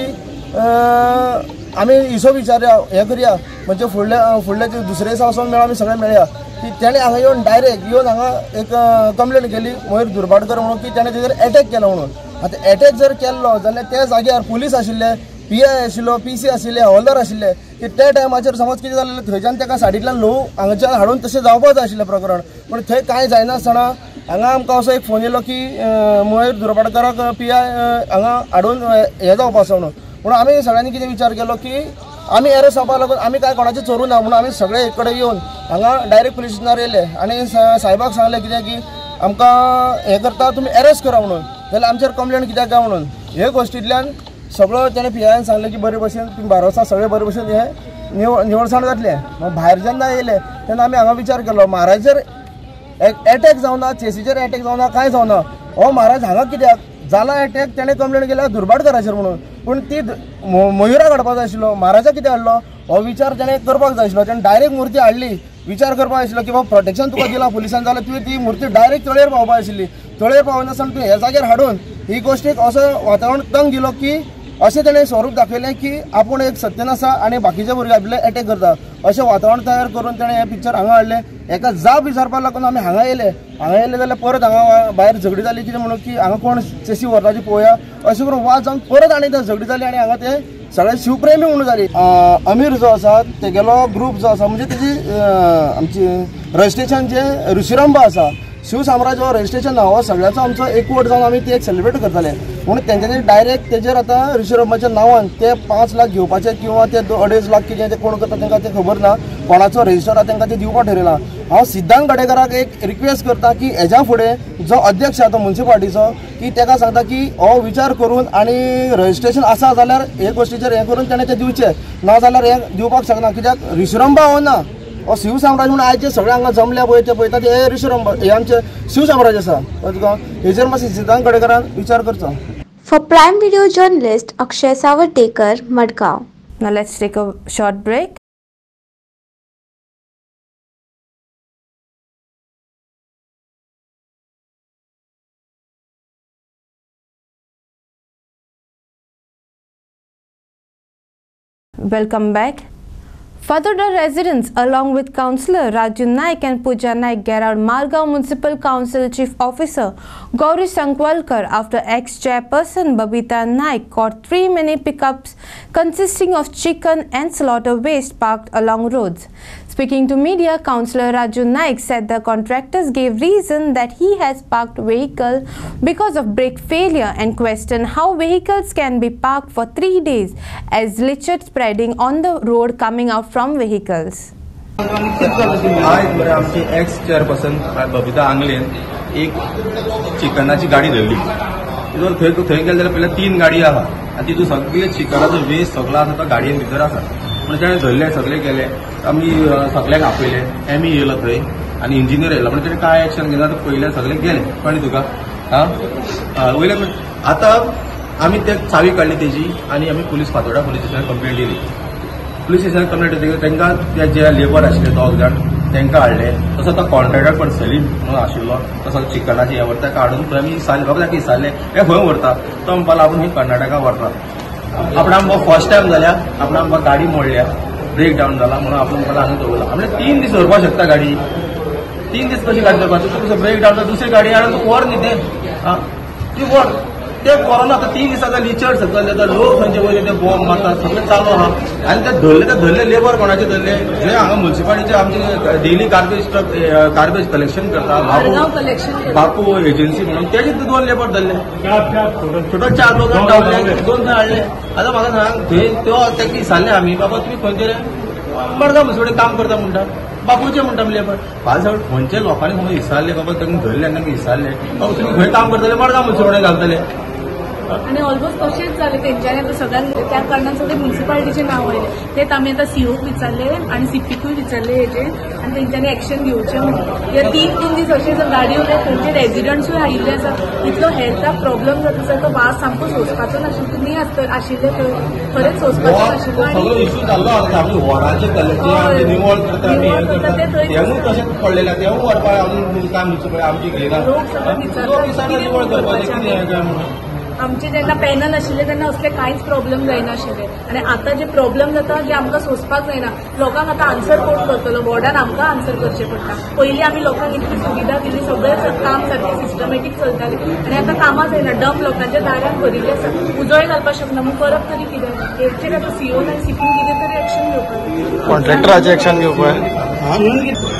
आमी हिशो विचारया हें करया म्हणजे फुडल्या दुसरे दिसा वचोन मेळ आमी सगळे मेळया की तेणें हांगा येवन डायरेक्ट येवन हांगा एक कंप्लेंट केली मयूर दुर्भाटकर म्हणून की तेणें तेजेर अटॅक केलो म्हणून. आतां अटॅक जर केल्लो जाल्यार त्या जाग्यार पुलीस आशिल्ले, PI आशिल्लो, PC आशिल्ले, हवालदार आशिल्ले की त्या टायमाचेर समज कितें जालें थंयच्यान ताका सायडींतल्यान ल्हव हांगाच्यान हाडून तशें जावपाक जाय आशिल्लें प्रकरण. पूण थंय कांय जायनासतना हांगा आमकां असो एक फोन येयलो की मयूर दुर्भाटकराक PI हांगा हाडून हें जावपाक आसा म्हणून. म्हणून आमी सगळ्यांनी कितें विचार केलो की आमी एरेस्ट जावपाक लागून आमी कांय कोणाचें चोरूं ना म्हणून आमी सगळे एक कडेन येवन हांगा डायरेक्ट पुलीस स्टेशनार येयले आनी साहेबाक सांगलें कितें की आमकां हें करता तुमी एरेस्ट करा म्हणून जाल्यार आमचेर कंप्लेंट कित्याक काय म्हणून. हे गोश्टींतल्यान सगळो तेणें PIन सांगलें की बरे भशेन तुमी भायर वचा सगळे बरे भशेन हें निवळसाण जातलें. भायर जेन्ना येयले तेन्ना आमी हांगा विचार केलो महाराजेर अटॅक जावना, चेसीचेर अटॅक जावना, कांय जावना. हो महाराज हांगा कित्याक जाला अटॅक तेणें कंप्लेंट केल्या दुर्भाटकराचेर म्हणून. पूण ती मयुरा काडपाक जाय आशिल्लो, महाराजा कितें हाडलो हो विचार तेणें करपाक जाय आशिल्लो. तेणें डायरेक्ट मूर्ती हाडली. विचार करपाक आशिल्लो की बाबा प्रोटेक्शन तुका दिलां पुलिसान जाल्यार तुवें ती मूर्ती डायरेक्ट तळयेर पावपाक आशिल्ली. तळयेर पावनासतना तुवें ह्या जाग्यार हाडून ही गोश्टीक असो वातावरण तंग दिलो की अशें तेणें स्वरूप दाखयलें की आपूण एक सत्यन आसा आनी बाकीच्या भुरग्यां भिले अटॅक करता अशें वातावरण तयार करून तेणें हें पिक्चर हांगा हाडलें. हेका जाप विचारपाक लागून आमी हांगा येयले जाल्यार परत हांगा भायर झगडी जाली कितें म्हणून की हांगा कोण चेसी व्हरता ती पळोवया अशें करून वाज जावन परत आनी झगडी जाली आनी हांगा ते सगळे शिवप्रेमी म्हणून जाली. अमीर जो आसा तेगेलो ग्रूप जो आसा म्हणजे तेजी आमची रजिस्ट्रेशन जे ऋषिरंबा आसा शिवसाम्राज्य हो रजिस्ट्रेशन नांव सगळ्याचो आमचो एकवट जावन आमी ते एक सेलिब्रेट करताले. म्हणून तेंच्यांनी डायरेक्ट तेजेर आतां ऋषिरंबाच्या नांवान ते 5 लाख घेवपाचे किंवा ते 2.5 लाख कितें ते कोण करता तांकां तें खबर ना. कोणाचो रजिस्टर आहा तांकां ते दिवपाक ठरयलां. हांव सिद्धांत गडेकराक एक रिक्वेस्ट करता की हेज्या फुडें जो अध्यक्ष आसा तो म्युनिसिपालिटीचो की ताका सांगता की हो विचार करून आनी रजिस्ट्रेशन आसा जाल्यार हे गोश्टीचेर हें करून तेणें तें दिवचें ना जाल्यार हें दिवपाक शकना. कित्याक ऋषिरंबा हो ना हो शिवसाम्राज्य म्हणून आयज जे सगळे हांगा जमल्या पळय ते पळयता ते ऋषिरंबा हे आमचे शिवसाम्राज्य आसा. तुका हेजेर मातशें सिद्धांत गडेकरान विचार करचो. For Prime Video journalist Akshay Savartekar, Madgaon. Now let's take a short break. Welcome back. Fadoda residents along with Councillor Raju Naik and Pooja Naik get out Margaon Municipal Council Chief Officer Gauri Sankwalkar after ex-chairperson Babita Naik caught 3 mini pickups consisting of chicken and slaughter waste parked along roads. Speaking to media, Councillor Raju Naik said the contractors gave reason that he has parked vehicle because of brake failure and questioned how vehicles can be parked for 3 days as litter spreading on the road coming out from vehicles. आज बरें आमची x chairperson Babita आंगलेन एक चिकनाची गाडी धरली. थंय गेले जाल्यार पयलीं 3 गाडी आहा आनी तितून सगळे चिकनाचो वेस्ट सगळो आसा तो गाडयेन भितर आसा. पूण तेणें धरले सगळे गेले आमी सगळ्यांक आपयले एमी येयलो थंय आनी इंजिनियर येयलो. पण तेणें कांय एक्शन घेना पयले सगळे गेले कळ्ळें तुका. वयल्यान आतां आमी ते चावी काडली तेजी आनी आमी फातोर्डा पुलीस स्टेशनार कंप्लेंट दिली. पुलीस स्टेशनार कंप्लेंट दिली तांकां ते जे लेबर आशिल्ले 2 जाण तांकां हाडले. तसो तो कॉन्ट्रॅक्टर पण सलीम म्हणून आशिल्लो तसो चिकनाची हे व्हरता हाडून थंय आमी इसारले बाबा ताका इसारले हे खंय व्हरता तो म्हणपाक लागून ही कर्नाटका व्हरता. आपण आमकां फर्स्ट टायम जाल्या आपण आमकां गाडी मोडल्या ब्रेक डावन जाला म्हणून आपण म्हणपाक हांगा दवरला. म्हणजे 3 दीस व्हरपाक शकता गाडी 3 दीस कशी गाडी व्हरपाक तुका ब्रेक डावन दुसरी गाडी हाडून तूं व्हर न्ही ती व्हर ते कोरोना आता 3 दिसांचा लिचर्ड सकल लोक खंयचे वयले ते बॉम्ब मारतात सगळें चालू आहा आनी ते धरले लेबर कोणाचे धरले जे हांगा म्युन्सिपालिटीचे आमचे डेली गार्बेज कलेक्शन करता बापू एजन्सी म्हणून तेजे 2 लेबर धरले टोटल 4 लोक धांवले 2 जण हाडले. आतां म्हाका सांग थंय तो ताका विचारले आमी बाबा तुमी खंयचे मडगांव म्युन्सिपालिटी काम करता म्हणटा बापूचे म्हणटा लेबर फाल सावट खंयचे लोकांनी खंय विचारले बाबा तांकां धरले तांकां विचारले बाबा तुमी खंय काम करतले मडगांव म्युन्सिपालिटी घालतले. आणि ऑलमोस्ट तशेंच जालें तेंच्यांनी आतां सगळ्यांक त्या कारणान सगळे म्युन्सिपालिटीचे नांव आयलें तेच आमी आतां सीओक विचारले आनी सीपीकूय विचारले हेजे आनी तेंच्यांनी एक्शन घेवचें म्हणून. हे 3 दीस अशें जर गाडी उरले थंयचे रेजिडंट्सूय आयिल्ले आसा इतलो हेल्थाक प्रॉब्लम जाता आसा तो वास सामको सोंसपाचो नाशिल्लो तुमी आशिल्ले थंय खरेंच सोंसपाचो नाशिल्लो आनी इश्यू जाल्लो आमी वॉर्डाचे कलेक्टर निवळ करता तेवूय तशेंच पडलेले तेवूय व्हरपाक आमी काम म्युन्सिपालिटी आमची घेयना लोक सगळे विचारतात निवळ करपाचें कितें काय म्हणून. आमचे जेन्ना पॅनल आशिल्ले तेन्ना असले कांयच प्रॉब्लेम जायनाशिल्ले आनी आतां जे प्रॉब्लेम जाता जे आमकां सोंसपाक जायना लोकांक आतां आन्सर कोण करतलो वॉर्डान आमकां आन्सर करचें पडटा. पयलीं आमी लोकांक इतली सुविधा दिली सगळें काम सारकें सिस्टमॅटीक चलतालें आनी आतां कामां जायना डंप लोकांच्या दारान भरिल्ले आसा उजळ घालपाक शकना मग करप तरी कितें हेचेर आतां सीओन आनी सीपीन कितें तरी एक्शन घेवपाक कॉन्ट्रॅक्टराचें एक्शन घेवपाक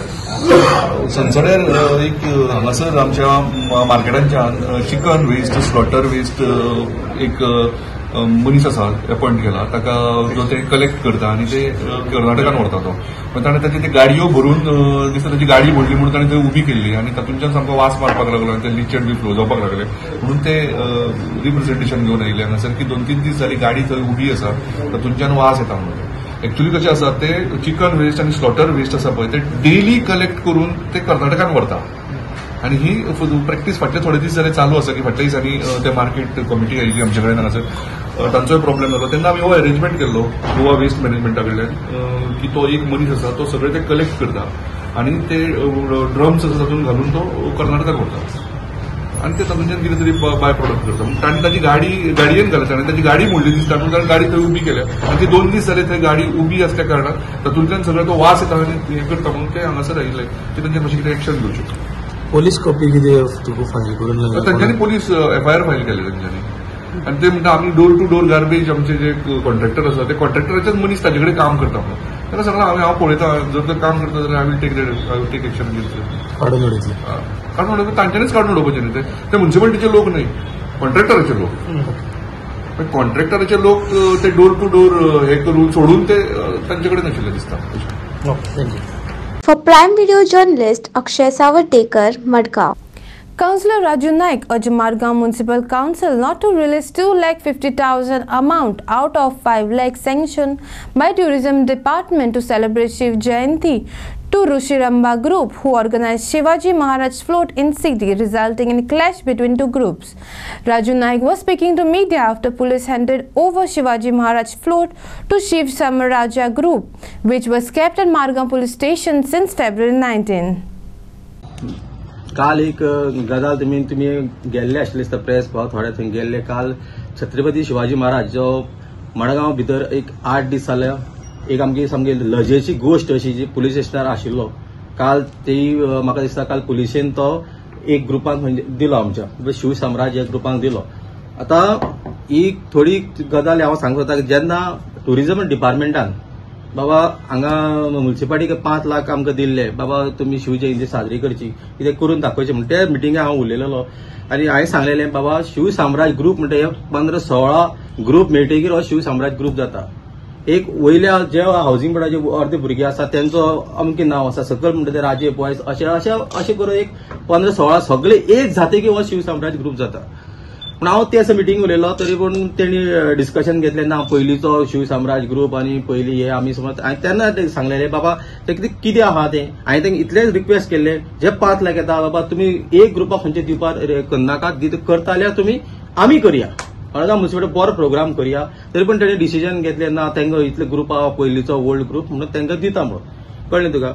संसदेर एक हांगासर आमच्या मार्केटांच्यान चिकन वेस्ट स्लॉटर वेस्ट एक मनीस आसा अपॉयंट केला ताका जो ते कलेक्ट करता आनी ते कर्नाटकान व्हरता तो पण ताणें ताची ती गाडयो भरून दिसता ताची गाडी भरली म्हणून ताणें थंय उबी केल्ली आनी तातूंतल्यान सामको वास मारपाक लागलो आनी ते लिचड बी फ्लो जावपाक लागले म्हणून ते रिप्रेझेंटेशन घेवन आयिल्ले हांगासर की 2-3 दीस जाली गाडी थंय उबी आसा तातूंतल्यान वास येता म्हणून. एक्चुअली कशें आसा ते चिकन वेस्ट आनी स्लॉटर वेस्ट आसा पळय ते डेली कलेक्ट करून ते कर्नाटकान व्हरता आनी ही प्रॅक्टीस फाटले थोडे दीस जाले चालू आसा की फाटल्या दिसांनी ते मार्केट कमिटी आयिल्ली आमचे कडेन हांगासर तांचोय प्रॉब्लेम जालो तेन्ना आमी हो अरेंजमेंट केल्लो गोवा वेस्ट मॅनेजमेंटा कडल्यान की तो एक मनीस आसा तो सगळे ते कलेक्ट करता आनी ते ड्रम्स आसा तातूंत घालून तो कर्नाटकाक व्हरता आनी ते तातूंतल्यान कितें तरी बाय प्रोडक्ट करता. ताणें ताची गाडयेन घालता ताणें ताची गाडी मोडली दिसता ताणें गाडी थंय उबी केल्या आनी ती 2 दीस जाले थंय गाडी उबी आसल्या कारणान तातूंतल्यान सगळो तो वास येता आनी हें करता म्हणून ते हांगासर आयिल्ले की तांचेर मातशें कितें एक्शन घेवचें. पोलीस कॉपी कितें तुका फायल करून तांच्यांनी पोलीस FIR फायल केले तांच्यांनी आनी ते म्हणटा आमी डोर टू डोर गार्बेज आमचे जे कॉन्ट्रॅक्टर आसा ते कॉन्ट्रॅक्टराचेच मनीस ताचे कडेन काम करता म्हणून ताका सांगलां हांव पळयता जर तो काम करता जाल्यार आय वील टेक एक्शन काडून उडयतले काडून उडोवप तांच्यांनीच काडून उडोवपाचे न्ही ते म्युन्सिपालिटीचे लोक न्ही कॉन्ट्रॅक्टराचे लोक कॉन्ट्रॅक्टराचे लोक ते डोर टू डोर हे करून सोडून ते तांचे कडेन आशिल्ले दिसता. For Prime Video journalist Akshay Savartekar, Madgaon. Councillor Raju Naik urged Margam Municipal Council not to release 2,50,000 amount out of 5 lakh sanctioned by Tourism Department to celebrate Shiv Jayanti to Rushiramba Group, who organized Shivaji Maharaj float in city, resulting in clash between two groups. Raju Naik was speaking to media after police handed over Shivaji Maharaj float to Shiv Samaraja Group, which was kept at Margam Police Station since February 19. काल एक गजाल तुम्ही गेल्ले आशिल्ले दिसता press पाव थोडे थंय गेल्ले काल छत्रपती शिवाजी महाराज जो मडगांव भितर एक 8 दीस जाले एक आमची सामकी लजेची गोष्ट अशी जी पुलीस स्टेशनार आशिल्लो काल ती म्हाका दिसता काल पुलिसेन तो एक ग्रुपान म्हणजे दिलो आमच्या शिव साम्राज्य ग्रुपान दिलो. आता ही थोडी गजाल हांव सांगूं सोदता जेन्ना टुरिजम डिपार्टमेंटान बाबा हांगा म्युन्सिपालिटीक 5 लाख आमकां दिल्ले बाबा तुमी शिव जयंती साजरी करची कितें करून दाखोवचें म्हणून त्या मिटिंगेक हांव उलयलेलो आनी हांवें सांगलेलें बाबा शिव साम्राज्य ग्रुप म्हणटा हे 15-16 ग्रुप मेळटकीर हो शिव साम्राज्य ग्रुप जाता. एक वयल्या जे हावजींग बोर्डाचे अर्दे भुरगे आसा त्यांचो अमकें नांव आसा सकयल म्हणटा ते राजे पॉयस अशें करून एक 15-16 सगळे एक जातकीर हो शिव साम्राज्य ग्रुप जाता. पूण हांव ते मिटींग उलयलो तरी पूण तेणी डिस्कशन घेतलें ना पयलींचो शिव साम्राज्य ग्रुप आनी पयलीं हे आमी समज हांवें तेन्ना ते सांगलेलें बाबा ते कितें आहा तें हांवें तांकां इतलेंच रिक्वेस्ट केल्लें जे 5 लाख येता बाबा तुमी एक ग्रुपाक खंयचे दिवपाक करनाका करता जाल्यार तुमी आमी करया मडगांव म्युन्सिपालिटी बरो प्रोग्राम करया. तरी पूण तेणी डिसिजन घेतलें ना तांकां इतले ग्रुप आहा पयलींचो ओल्ड ग्रुप म्हणून तांकां दिता म्हणून कळ्ळें तुका.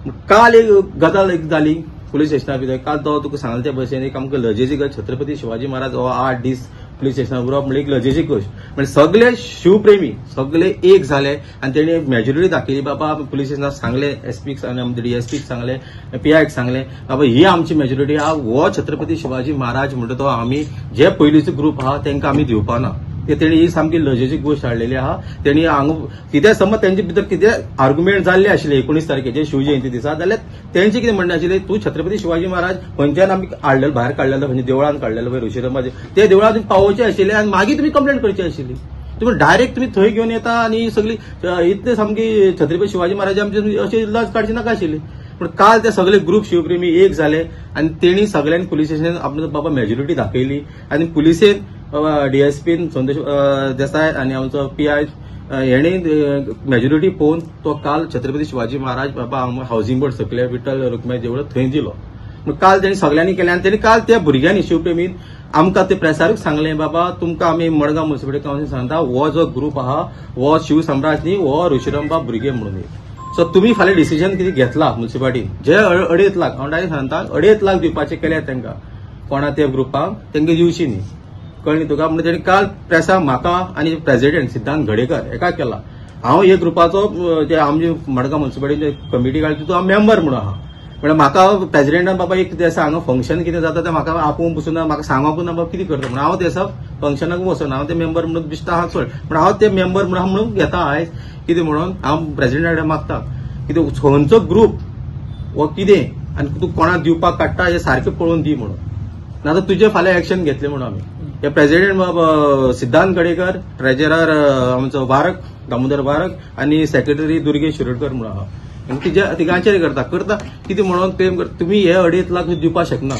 काल एक गजाल एक जाली पुलीस स्टेशना भितर. काल तो तुका सांगले त्या भशेन एक आमकां लजेची गोष्ट छत्रपती शिवाजी महाराज हो 8 दीस पुलीस स्टेशनार उरप म्हणजे एक लजेची गोष्ट. म्हणजे सगळे शिवप्रेमी सगळे एक झाले आणि तेणी मेजॉरिटी दाखयली. बाबा पुलीस स्टेशनार सांगले, एसपीक सांगले, डीएसपीक सांगले, पीआयक सांगले बाबा ही आमची मेजॉरिटी आहा. हो छत्रपती शिवाजी महाराज म्हणटा तो आमी जे पयलींचो ग्रुप आहा तांकां आमी दिवपाना. ते तेणी ही सामकी लजेची गोष्ट हाडलेली आहा. तेणी हांगा कितें समज तेंचे भितर कितें आर्ग्युमेंट जाल्ले आशिल्ले 19 तारखेचे शिवजयंती दिसा जाल्यार तेंचे कितें म्हणणें आशिल्लें तूं छत्रपती शिवाजी महाराज खंयच्यान आमी हाडलेलो भायर काडलेलो म्हणजे देवळान काडलेलो पळय ऋषिरंबाचे ते देवळान तुमी पावोवचे आशिल्ले आनी मागीर तुमी कंप्लेंट करची आशिल्ली. तुम्ही डायरेक्ट तुम्ही थंय घेवन येता आनी सगळी इतले सामकी छत्रपती शिवाजी महाराज आमचे अशी लज काडची नाका आशिल्ली. पण काल ते सगळे ग्रुप शिवप्रेमी एक झाले आणि तेणी सगळ्यांनी पुलीस स्टेशनान आपली बाबा मेजॉरिटी दाखयली आणि पुलिसेन डीएसपीन संतोष देसाय आणि आमचो पीआय हेणी मेजॉरिटी पळोवन तो काल छत्रपती शिवाजी महाराज बाबा हाऊसिंग बोर्ड सकले विठ्ठल रुक्माई देवळ थंय दिलो. मग काल तेणी सगळ्यांनी केले आणि तेणी काल त्या भुरग्यांनी शिवप्रेमीन आमकां ते प्रेसारूच सांगले बाबा तुमकां आमी मडगांव म्युनिसिपालिटी कावन्सील सांगता हो जो ग्रुप आहा हो शिवसम्राज न्ही हो ऋषिरंबा भुरगे म्हणून. सो तुम्ही फाल्यां डिसिजन कितें घेतला म्युनिसिपालिटीन जे 2.5 लाख हांव डायरेक्ट सांगता 2.5 लाख दिवपाचे केले तांकां कोणा त्या ग्रुपाक तांकां दिवची न्ही कळ्ळें तुका. म्हणजे तेणी काल प्रेसाक म्हाका आनी प्रेसिडेंट सिद्धांत घडेकर एका केला. हांव हे ग्रुपाचो जे आमची मडगांव म्युनिसिपालिटी कमिटी काडली तितून हांव मेंबर म्हणून आहा. म्हणजे म्हाका प्रेसिडेंटान बाबा एक दिसा हांगा फंक्शन कितें जाता तें म्हाका आपोवन बसून म्हाका सांगोकूच ना बाबा कितें करता म्हणून हांव दिसा फंक्शनाक वचून हांव ते मेंबर म्हणून दिसता हांव चड पण हांव ते मेंबर म्हणून घेता आयज कितें म्हणून हांव प्रेसिडेंटाक मागता कितें खंयचो ग्रुप वो कितें आनी तूं कोणाक दिवपाक काडटा हें सारकें पळोवन दी म्हणून नाजाल्यार तुजें फाल्यां एक्शन घेतलें म्हणून आमी. हे प्रेसिडेंट सिद्धांत गडेकर, ट्रेजरर आमचो वारक दामोदर वारक आनी सेक्रेटरी दुर्गेश शिरोडकर म्हणून आहा. तिगांचेर करता कितें म्हणून क्लेम करता तुम्ही हे 2.5 लाख दिवपाक शकना.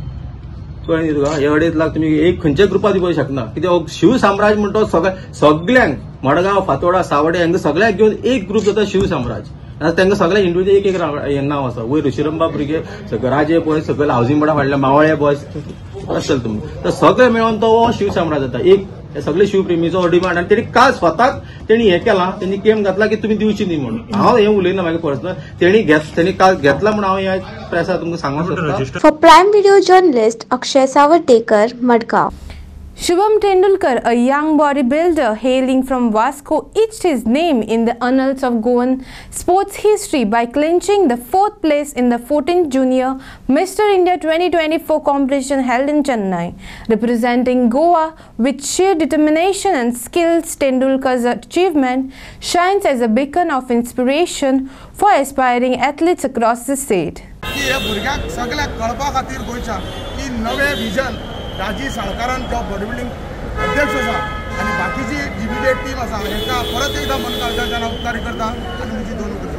कळ्ळें तुका हे 2.5 लाख तुम्ही एक खंयच्याय ग्रुपाक दिवपाक शकना कित्याक शिवसाम्राज म्हणटा सगळ्यांक मडगांव फातोर्डा सावड्डे हांकां सगळ्यांक घेवन एक ग्रुप जाता शिवसाम्राज. तांकां सगळ्यांक इंडिव्हिज्युअल एक नांव आसा वयर ऋषिरंबा भुरगे राजे बॉयज सकयल हावसिंग बोर्डा फाडल्या मावळे बॉयज आसतले तुमी तर सगळे मेळोन तो शिवसाम्राज जाता एक हे सगळे शिवप्रेमीचो डिमांड. आनी तेणी काल स्वताक तेणी हे केला तेणी क्लेम घातला की तुमी दिवची न्ही म्हणून. हांव हे उलयना म्हागे पर्सनल तेणी काल घेतला म्हणून हांव ह्या प्रेसाक तुमकां सांगूंक सोदता. For Prime Video journalist Akshay Savartekar, Madgaon. Shubham Tendulkar, a young bodybuilder hailing from Vasco, etched his name in the annals of Goan sports history by clinching the 4th place in the 14th Junior Mr. India 2024 competition held in Chennai. Representing Goa with sheer determination and skills, Tendulkar's achievement shines as a beacon of inspiration for aspiring athletes across the state. सगळ्याक कळपा खातीर गोंयच्या की नवे vision राजी साळकारान जो body building अध्यक्ष आसा आनी बाकीची जीबीडे टीम आसा हांकां परत एकदां मनकाळजाच्यान हांव उपकारी करता आनी म्हजी दोन उतरां.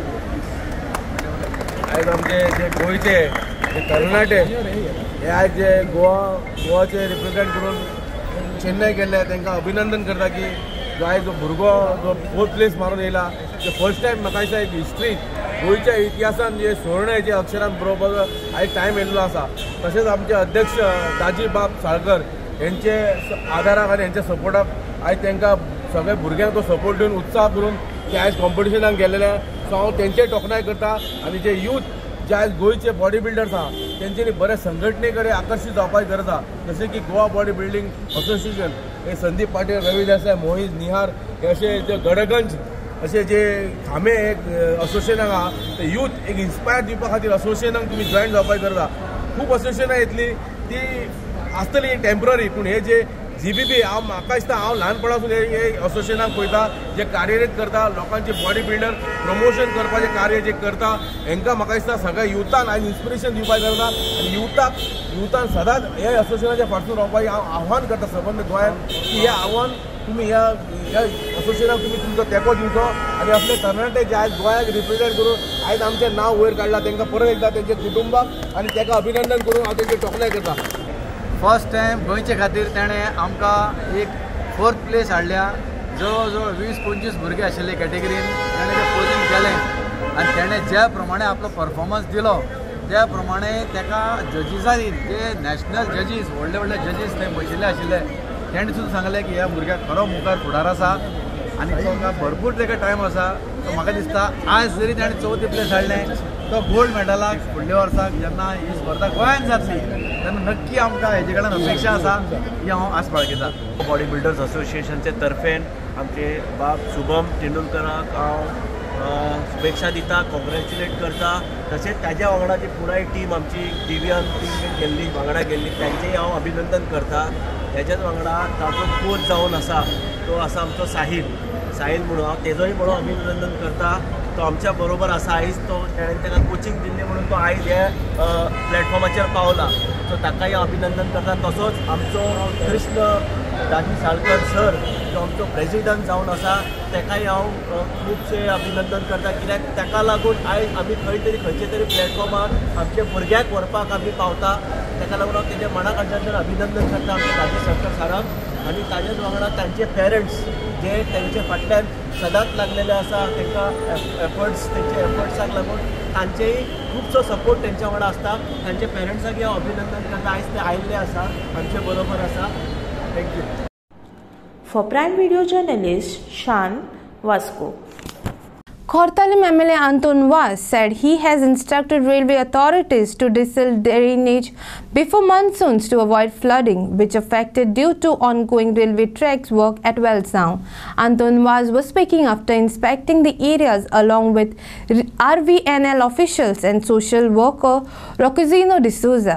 आयज आमचे जे गोंयचे जे तरणाटे हे आयज जे गोवाचे रिप्रेझेंट करून चेन्नई गेले तांकां अभिनंदन करता की जो आयज जो भुरगो जो 4th प्लेस मारून येयला ते फर्स्ट टायम म्हाका दिसता एक हिस्ट्री गोंयच्या इतिहासान जे सुवर्णाचे अक्षरान बरोबर आयज टायम येयल्लो आसा. तशेंच आमचे अध्यक्ष दाजी बाब साळकर यांचे आदाराक आनी यांच्या सपोर्टाक आयज तांकां सगळ्या भुरग्यांक तो सपोर्ट दिवन उत्साह करून ते आयज कॉम्पिटिशनाक गेलेले. सो हांव तेंचेय तोखणाय करता आनी जे यूथ जे आयज गोंयचे बॉडी बिल्डर्स आहा तेंच्यांनी बरे संघटने कडेन आकर्शीत जावपाची गरज आहा. जशें की गोवा बॉडी बिल्डिंग असोसिएशन हे संदीप पाटील, रवी देसाय, मोहित निहार हे अशे जे गडगंज अशे जे खामे एक असोसिएशनाक आहा ते यूथ एक इन्स्पायर दिवपा खातीर असोसिएशनाक तुमी जॉयन जावपाची गरज आहा. खूब असोसिएशनां येतली ती आसतली टेम्पररी पूण हे जे जीबीबी म्हाका दिसता हांव ल्हानपणासून हे असोसिएशनाक पळयता जे कार्यरत करता लोकांचे बॉडी बिल्डर प्रमोशन करपाचें कार्य जे करता हांकां म्हाका दिसता सगळ्या युथान आयज इन्स्पिरेशन दिवपाची गरज आसा. आनी युथान सदांच हे असोसिएशनाच्या फाटसून रावपाचें हांव आव्हान करता सबंद गोंयांत की हे आव्हान तुम्ही ह्या असोसिएशनाक तुम्ही तुमचो तेंको दिवचो आनी असले तरणाटे जे आयज गोंयाक रिप्रेझेंट करून आयज आमचें नांव वयर काडलां तांकां परत एकदां तेंचे कुटुंबाक आनी ताका अभिनंदन करून हांव तेंची तोखणाय करता. फर्स्ट टायम गोंयचे खातीर ताणें आमकां एक 4th प्लेस हाडल्या. जवळ जवळ 20-25 भुरगे आशिल्ले कॅटेगरीन ताणें तें पोजींग केलें आनी ताणें ज्या प्रमाणे आपलो परफॉर्मन्स दिलो त्या प्रमाणे ताका जजीसांनी जे नॅशनल जजीस व्हडले व्हडले जजीस थंय बशिल्ले आशिल्ले ताणें सुद्दां सांगलें की ह्या भुरग्याक खरो मुखार फुडार आसा आनी ताका भरपूर ताका टायम आसा. सो म्हाका दिसता आज जरी ताणें 4थी प्लेस हाडलें तो गोल्ड मेडलाक फुडल्या वर्साक जेन्ना ही स्पर्धा गोंयांत जातली तेन्ना नक्की आमकां हेजे कडल्यान अपेक्षा आसा ही हांव आस बाळगिता. बॉडी बिल्डर्स असोसिएशनचे तर्फेन आमचे बाब शुभम तेंडुलकराक हांव शुभेच्छा दिता, कॉंग्रॅच्युलेट करता. तशेंच ताज्या वांगडा जी पुराय टीम आमची दिव्यांग टीम गेल्ली वांगडा गेल्ली तांचेंय हांव अभिनंदन करता. हेच्याच वांगडा ताजो कोच जावन आसा तो आसा आमचो साहिल म्हणून हांव तेजोय म्हणून अभिनंदन करता. तो आमच्या बरोबर आसा आयज तो ताणें ताका कोचिंग दिल्ली म्हणून तो आयज हे प्लॅटफॉर्माचेर पावला. सो ताकाय हांव अभिनंदन करता. तसोच आमचो कृष्ण दाजी साळकर सर जो आमचो प्रेसिडंट जावन आसा ताकाय हांव खुबशे अभिनंदन करता. कित्याक ताका लागून आयज आमी खंयचे तरी प्लॅटफॉर्मार आमच्या भुरग्यांक व्हरपाक आमी पावता. ताका लागून हांव तेज्या मना कडल्यान अभिनंदन करता आमच्या दाजी साळकर सराक. आनी ताज्याच वांगडा तांचे पेरंट्स जे तेंचे फाटल्यान सदांच लागलेले आसा तांकां तेंचे एफर्ट्साक लागून तांचेय खुबसो सपोर्ट तेंच्या वांगडा आसता. तांचे पेरंट्साक हांव अभिनंदन करता. आयज ते आयिल्ले आसा आमचे बरोबर आसा. Thank you. For Prime Video journalist Shan Vasco. Khortalim MLA Anton Vaz said he has instructed railway authorities to distill drainage before monsoons to avoid flooding, which affected due to ongoing railway tracks work at Welsau. Anton Vaz was speaking after inspecting the areas along with RVNL officials and social worker Rocuzino D'Souza.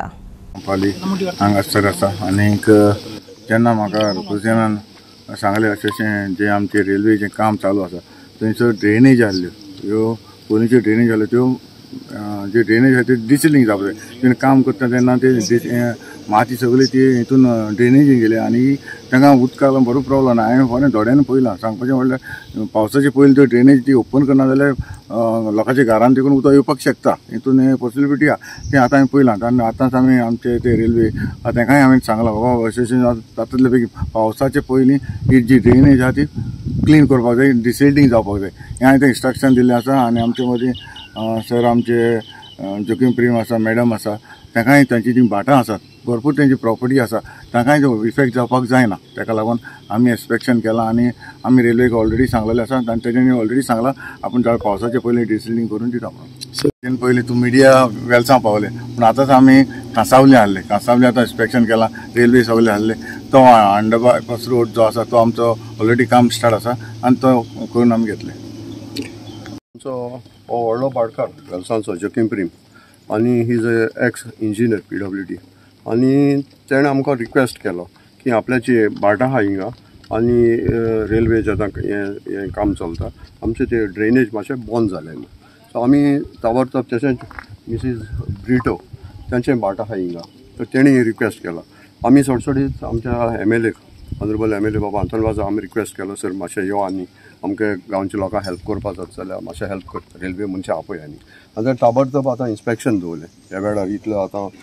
हांगासर आसा आनीक जेन्ना म्हाका रोकुजिनान सांगलें अशें जें आमचें रेल्वेचें काम चालू आसा थंयसर ड्रेनेज आहल्यो ह्यो पयलींच्यो ड्रेनेज आहल्यो त्यो जे ड्रेनेज आसा त्यो डिसिलिंग जावपाक जाय. तेन्ना काम करता तेन्ना ते माती सगळी ती हितून ड्रेनेजीन गेले आनी तांकां उदकाक लागून बरो प्रॉब्लम. हांवें खरें दोळ्यान पळयलां. सांगपाचें म्हणल्यार पावसाचे पयलीं त्यो ड्रेनेज ती ओपन करना जाल्यार लोकांच्या घरान देखून उदक येवपाक शकता. हितून पॉसिबिलिटी आहा तें आतां हांवें पळयलां. आनी आतांच आमी आमचे ते रेल्वे तांकांय हांवें सांगलां बाबा अशें जातले बेगीन पावसाचे पयलीं ही जी ड्रेनेज आहा ती क्लीन करपाक जाय, डिसिल्टिंग जावपाक जाय. हें हांवें तें इंस्ट्रक्शन दिल्लें आसा. आनी आमचे मदीं सर आमचे जोकीम प्रेम आसा, मॅडम आसा, तांकांय तांची तीं भाटां आसात, भरपूर तेंची प्रॉपर्टी आसा, तांकांय इफेक्ट जावपाक जायना. ताका लागून आमी इन्स्पेक्शन केलां आनी आमी रेल्वेक ऑलरेडी सांगलेलें आसा आनी तेणी ऑलरेडी सांगलां आपूण पावसाचे पयलीं डिसिल्टिंग करून दिता म्हणून. पयलीं तूं मिडिया वेलसां पावले पूण आतांच आमी कांसावले हाडले. कांसावले आतां इन्स्पेक्शन केलां, रेल्वे सगळे हाडले. तो अंडरपास रोड जो आसा तो आमचो ऑलरेडी काम स्टार्ट आसा आनी तो करून आमी घेतले. आमचो व्हडलो पाडकार वेलसांचो जोकीम प्रेम आनी he is ex engineer PWD आनी तेणें आमकां रिक्वेस्ट केलो की आपल्याची भाटां आहा हिंगा आनी रेल्वे जेन्ना हें काम चलता आमचें ते ड्रेनेज मातशें बंद जालें न्हू. सो आमी ताबडतोब तशेंच मिसीस ब्रिटो तांचें भाट आहा हिंगा. तर तेणी रिक्वेस्ट केला. आमी सोडसोडीत आमच्या MLA ऑनरेबल MLA बाबा आंतोन वाज आमी रिक्वेस्ट केलो सर मातशें यो आनी आमकां गांवच्या लोकांक हेल्प करपा जाता जाल्यार मातशें हेल्प कर रेल्वे मनशां आपय आनी आतां ताबडतोब आतां इन्स्पेक्शन दवरलें. ह्या वेळार इतलो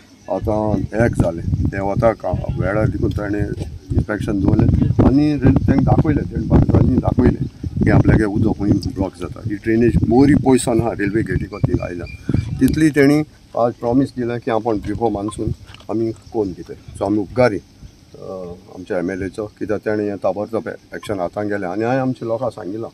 आतां एक जालें तें वता वेळार देखून ताणें इन्स्पेक्शन दवरलें आनी तांकां दाखयलें. तेणें बाकीच्यांनी दाखयलें की आपल्याक उदक खूंय ब्लॉक जाता. ही ड्रेनेज बरी पयसान आहा रेल्वे गेटी वती आयल्या तितली तेणी आज प्रॉमीस दिलें की आपण बिफोर मान्सून आमी कोन्न दितले. सो आमी उपकारी आमच्या MLAचो कित्याक तेणें हें ताबडतोब एक्शन हातांत गेलें आनी हांवें आमच्या लोकांक सांगिलां.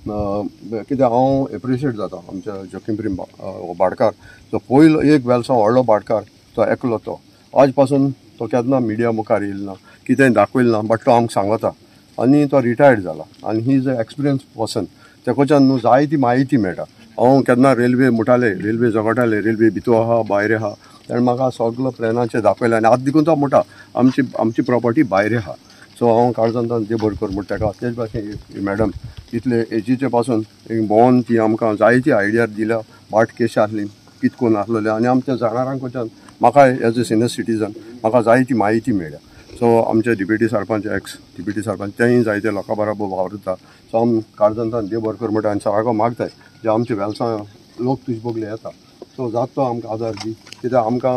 कित्याक हांव एप्रिशिएट जाता आमच्या जोकीम प्रेम भाटकार जो पयलो एक वेलसां व्हडलो भाटकार तो एकलो. तो आज पासून तो केन्ना मिडिया मुखार येयलो ना, कितेंय दाखयलो ना, बट तो आमकां सांगता आनी तो रिटायर्ड जाला आनी he is a experience person. तेकोच्यान न्हू जायती म्हायती मेळटा. हांव केन्ना रेल्वे मुटाले, रेल्वे झगडटाले, रेल्वे भितू आहा भायर आहा, तेणें म्हाका सगळो प्लॅनाचें दाखयलें आनी आतां देखून तो म्हणटा आमची प्रॉपर्टी भायर आहा. सो हांव काळजांतान देव बरें कर म्हणटा ताका. तेच भाशेन मॅडम इतले एजीचे पासून एक भोंवन ती आमकां जायती आयडिया दिल्या. बाट केशी आसली, कित कोन्न आसलेले आनी आमच्या जाणारांक कडच्यान म्हाका एज अ सिनियर सिटीजन म्हाका जायती म्हायती मेळ्ळ्या. सो आमचे deputy sarpanch ex deputy sarpanch तेंय जायते लोकां बरोबर वावरता. सो आमी काळजांतान देव बरें कर म्हणटा आनी सराको मागताय जे आमचे वेलसां लोक तुजे बगले येता. सो जाता तो आमकां आदार दी कित्याक आमकां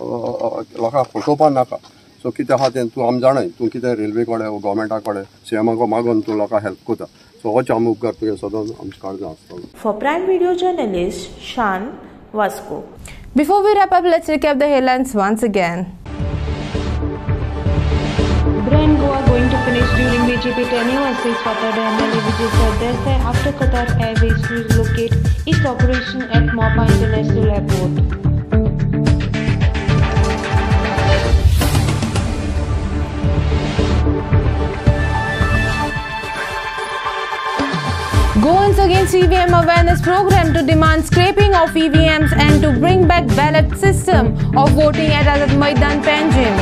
लोकांक फटोवपा नाका. सो कितें आहा तें तूं आमी जाणाय तूं कितें रेल्वे कडेन गव्हर्मेंटा कडेन CMाक मागून तूं लोकांक हेल्प करता. सो होच आमी उपकार तुगे सदांच आमच्या काळजां आसतलो. For Prime Video journalist Shan Vasco. Before we wrap up, let's recap the headlines once again. Brain Goa going to finish during major BJP tenure, says Saturday MLA Vijay Sardesai after Qatar Airways to relocate its operation at Mopa International Airport. Goans against EVM awareness program to demand scraping of EVMs and to bring back ballot system of voting at Azad Maidan, Panjim.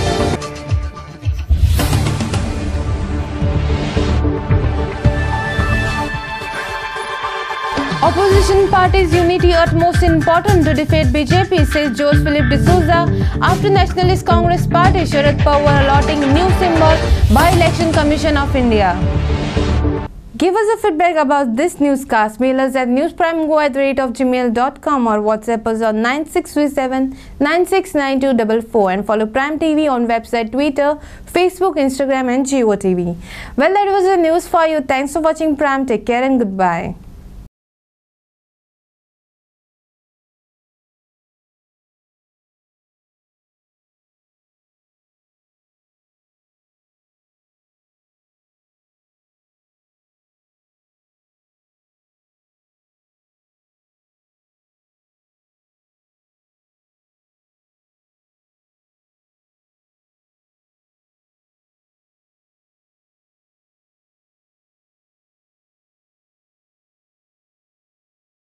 Opposition parties' unity utmost important to defeat BJP, says Jose Philip D'Souza after Nationalist Congress Party Sharad Pawar allotting new symbol by Election Commission of India. Give us a feedback about this newscast. Mail us at newsprimeGo@gmail.com or WhatsApp us on 9637969244 and follow Prime TV on website, Twitter, Facebook, Instagram and Jio TV. Well, that was the news for you. Thanks for watching Prime. Take care and goodbye.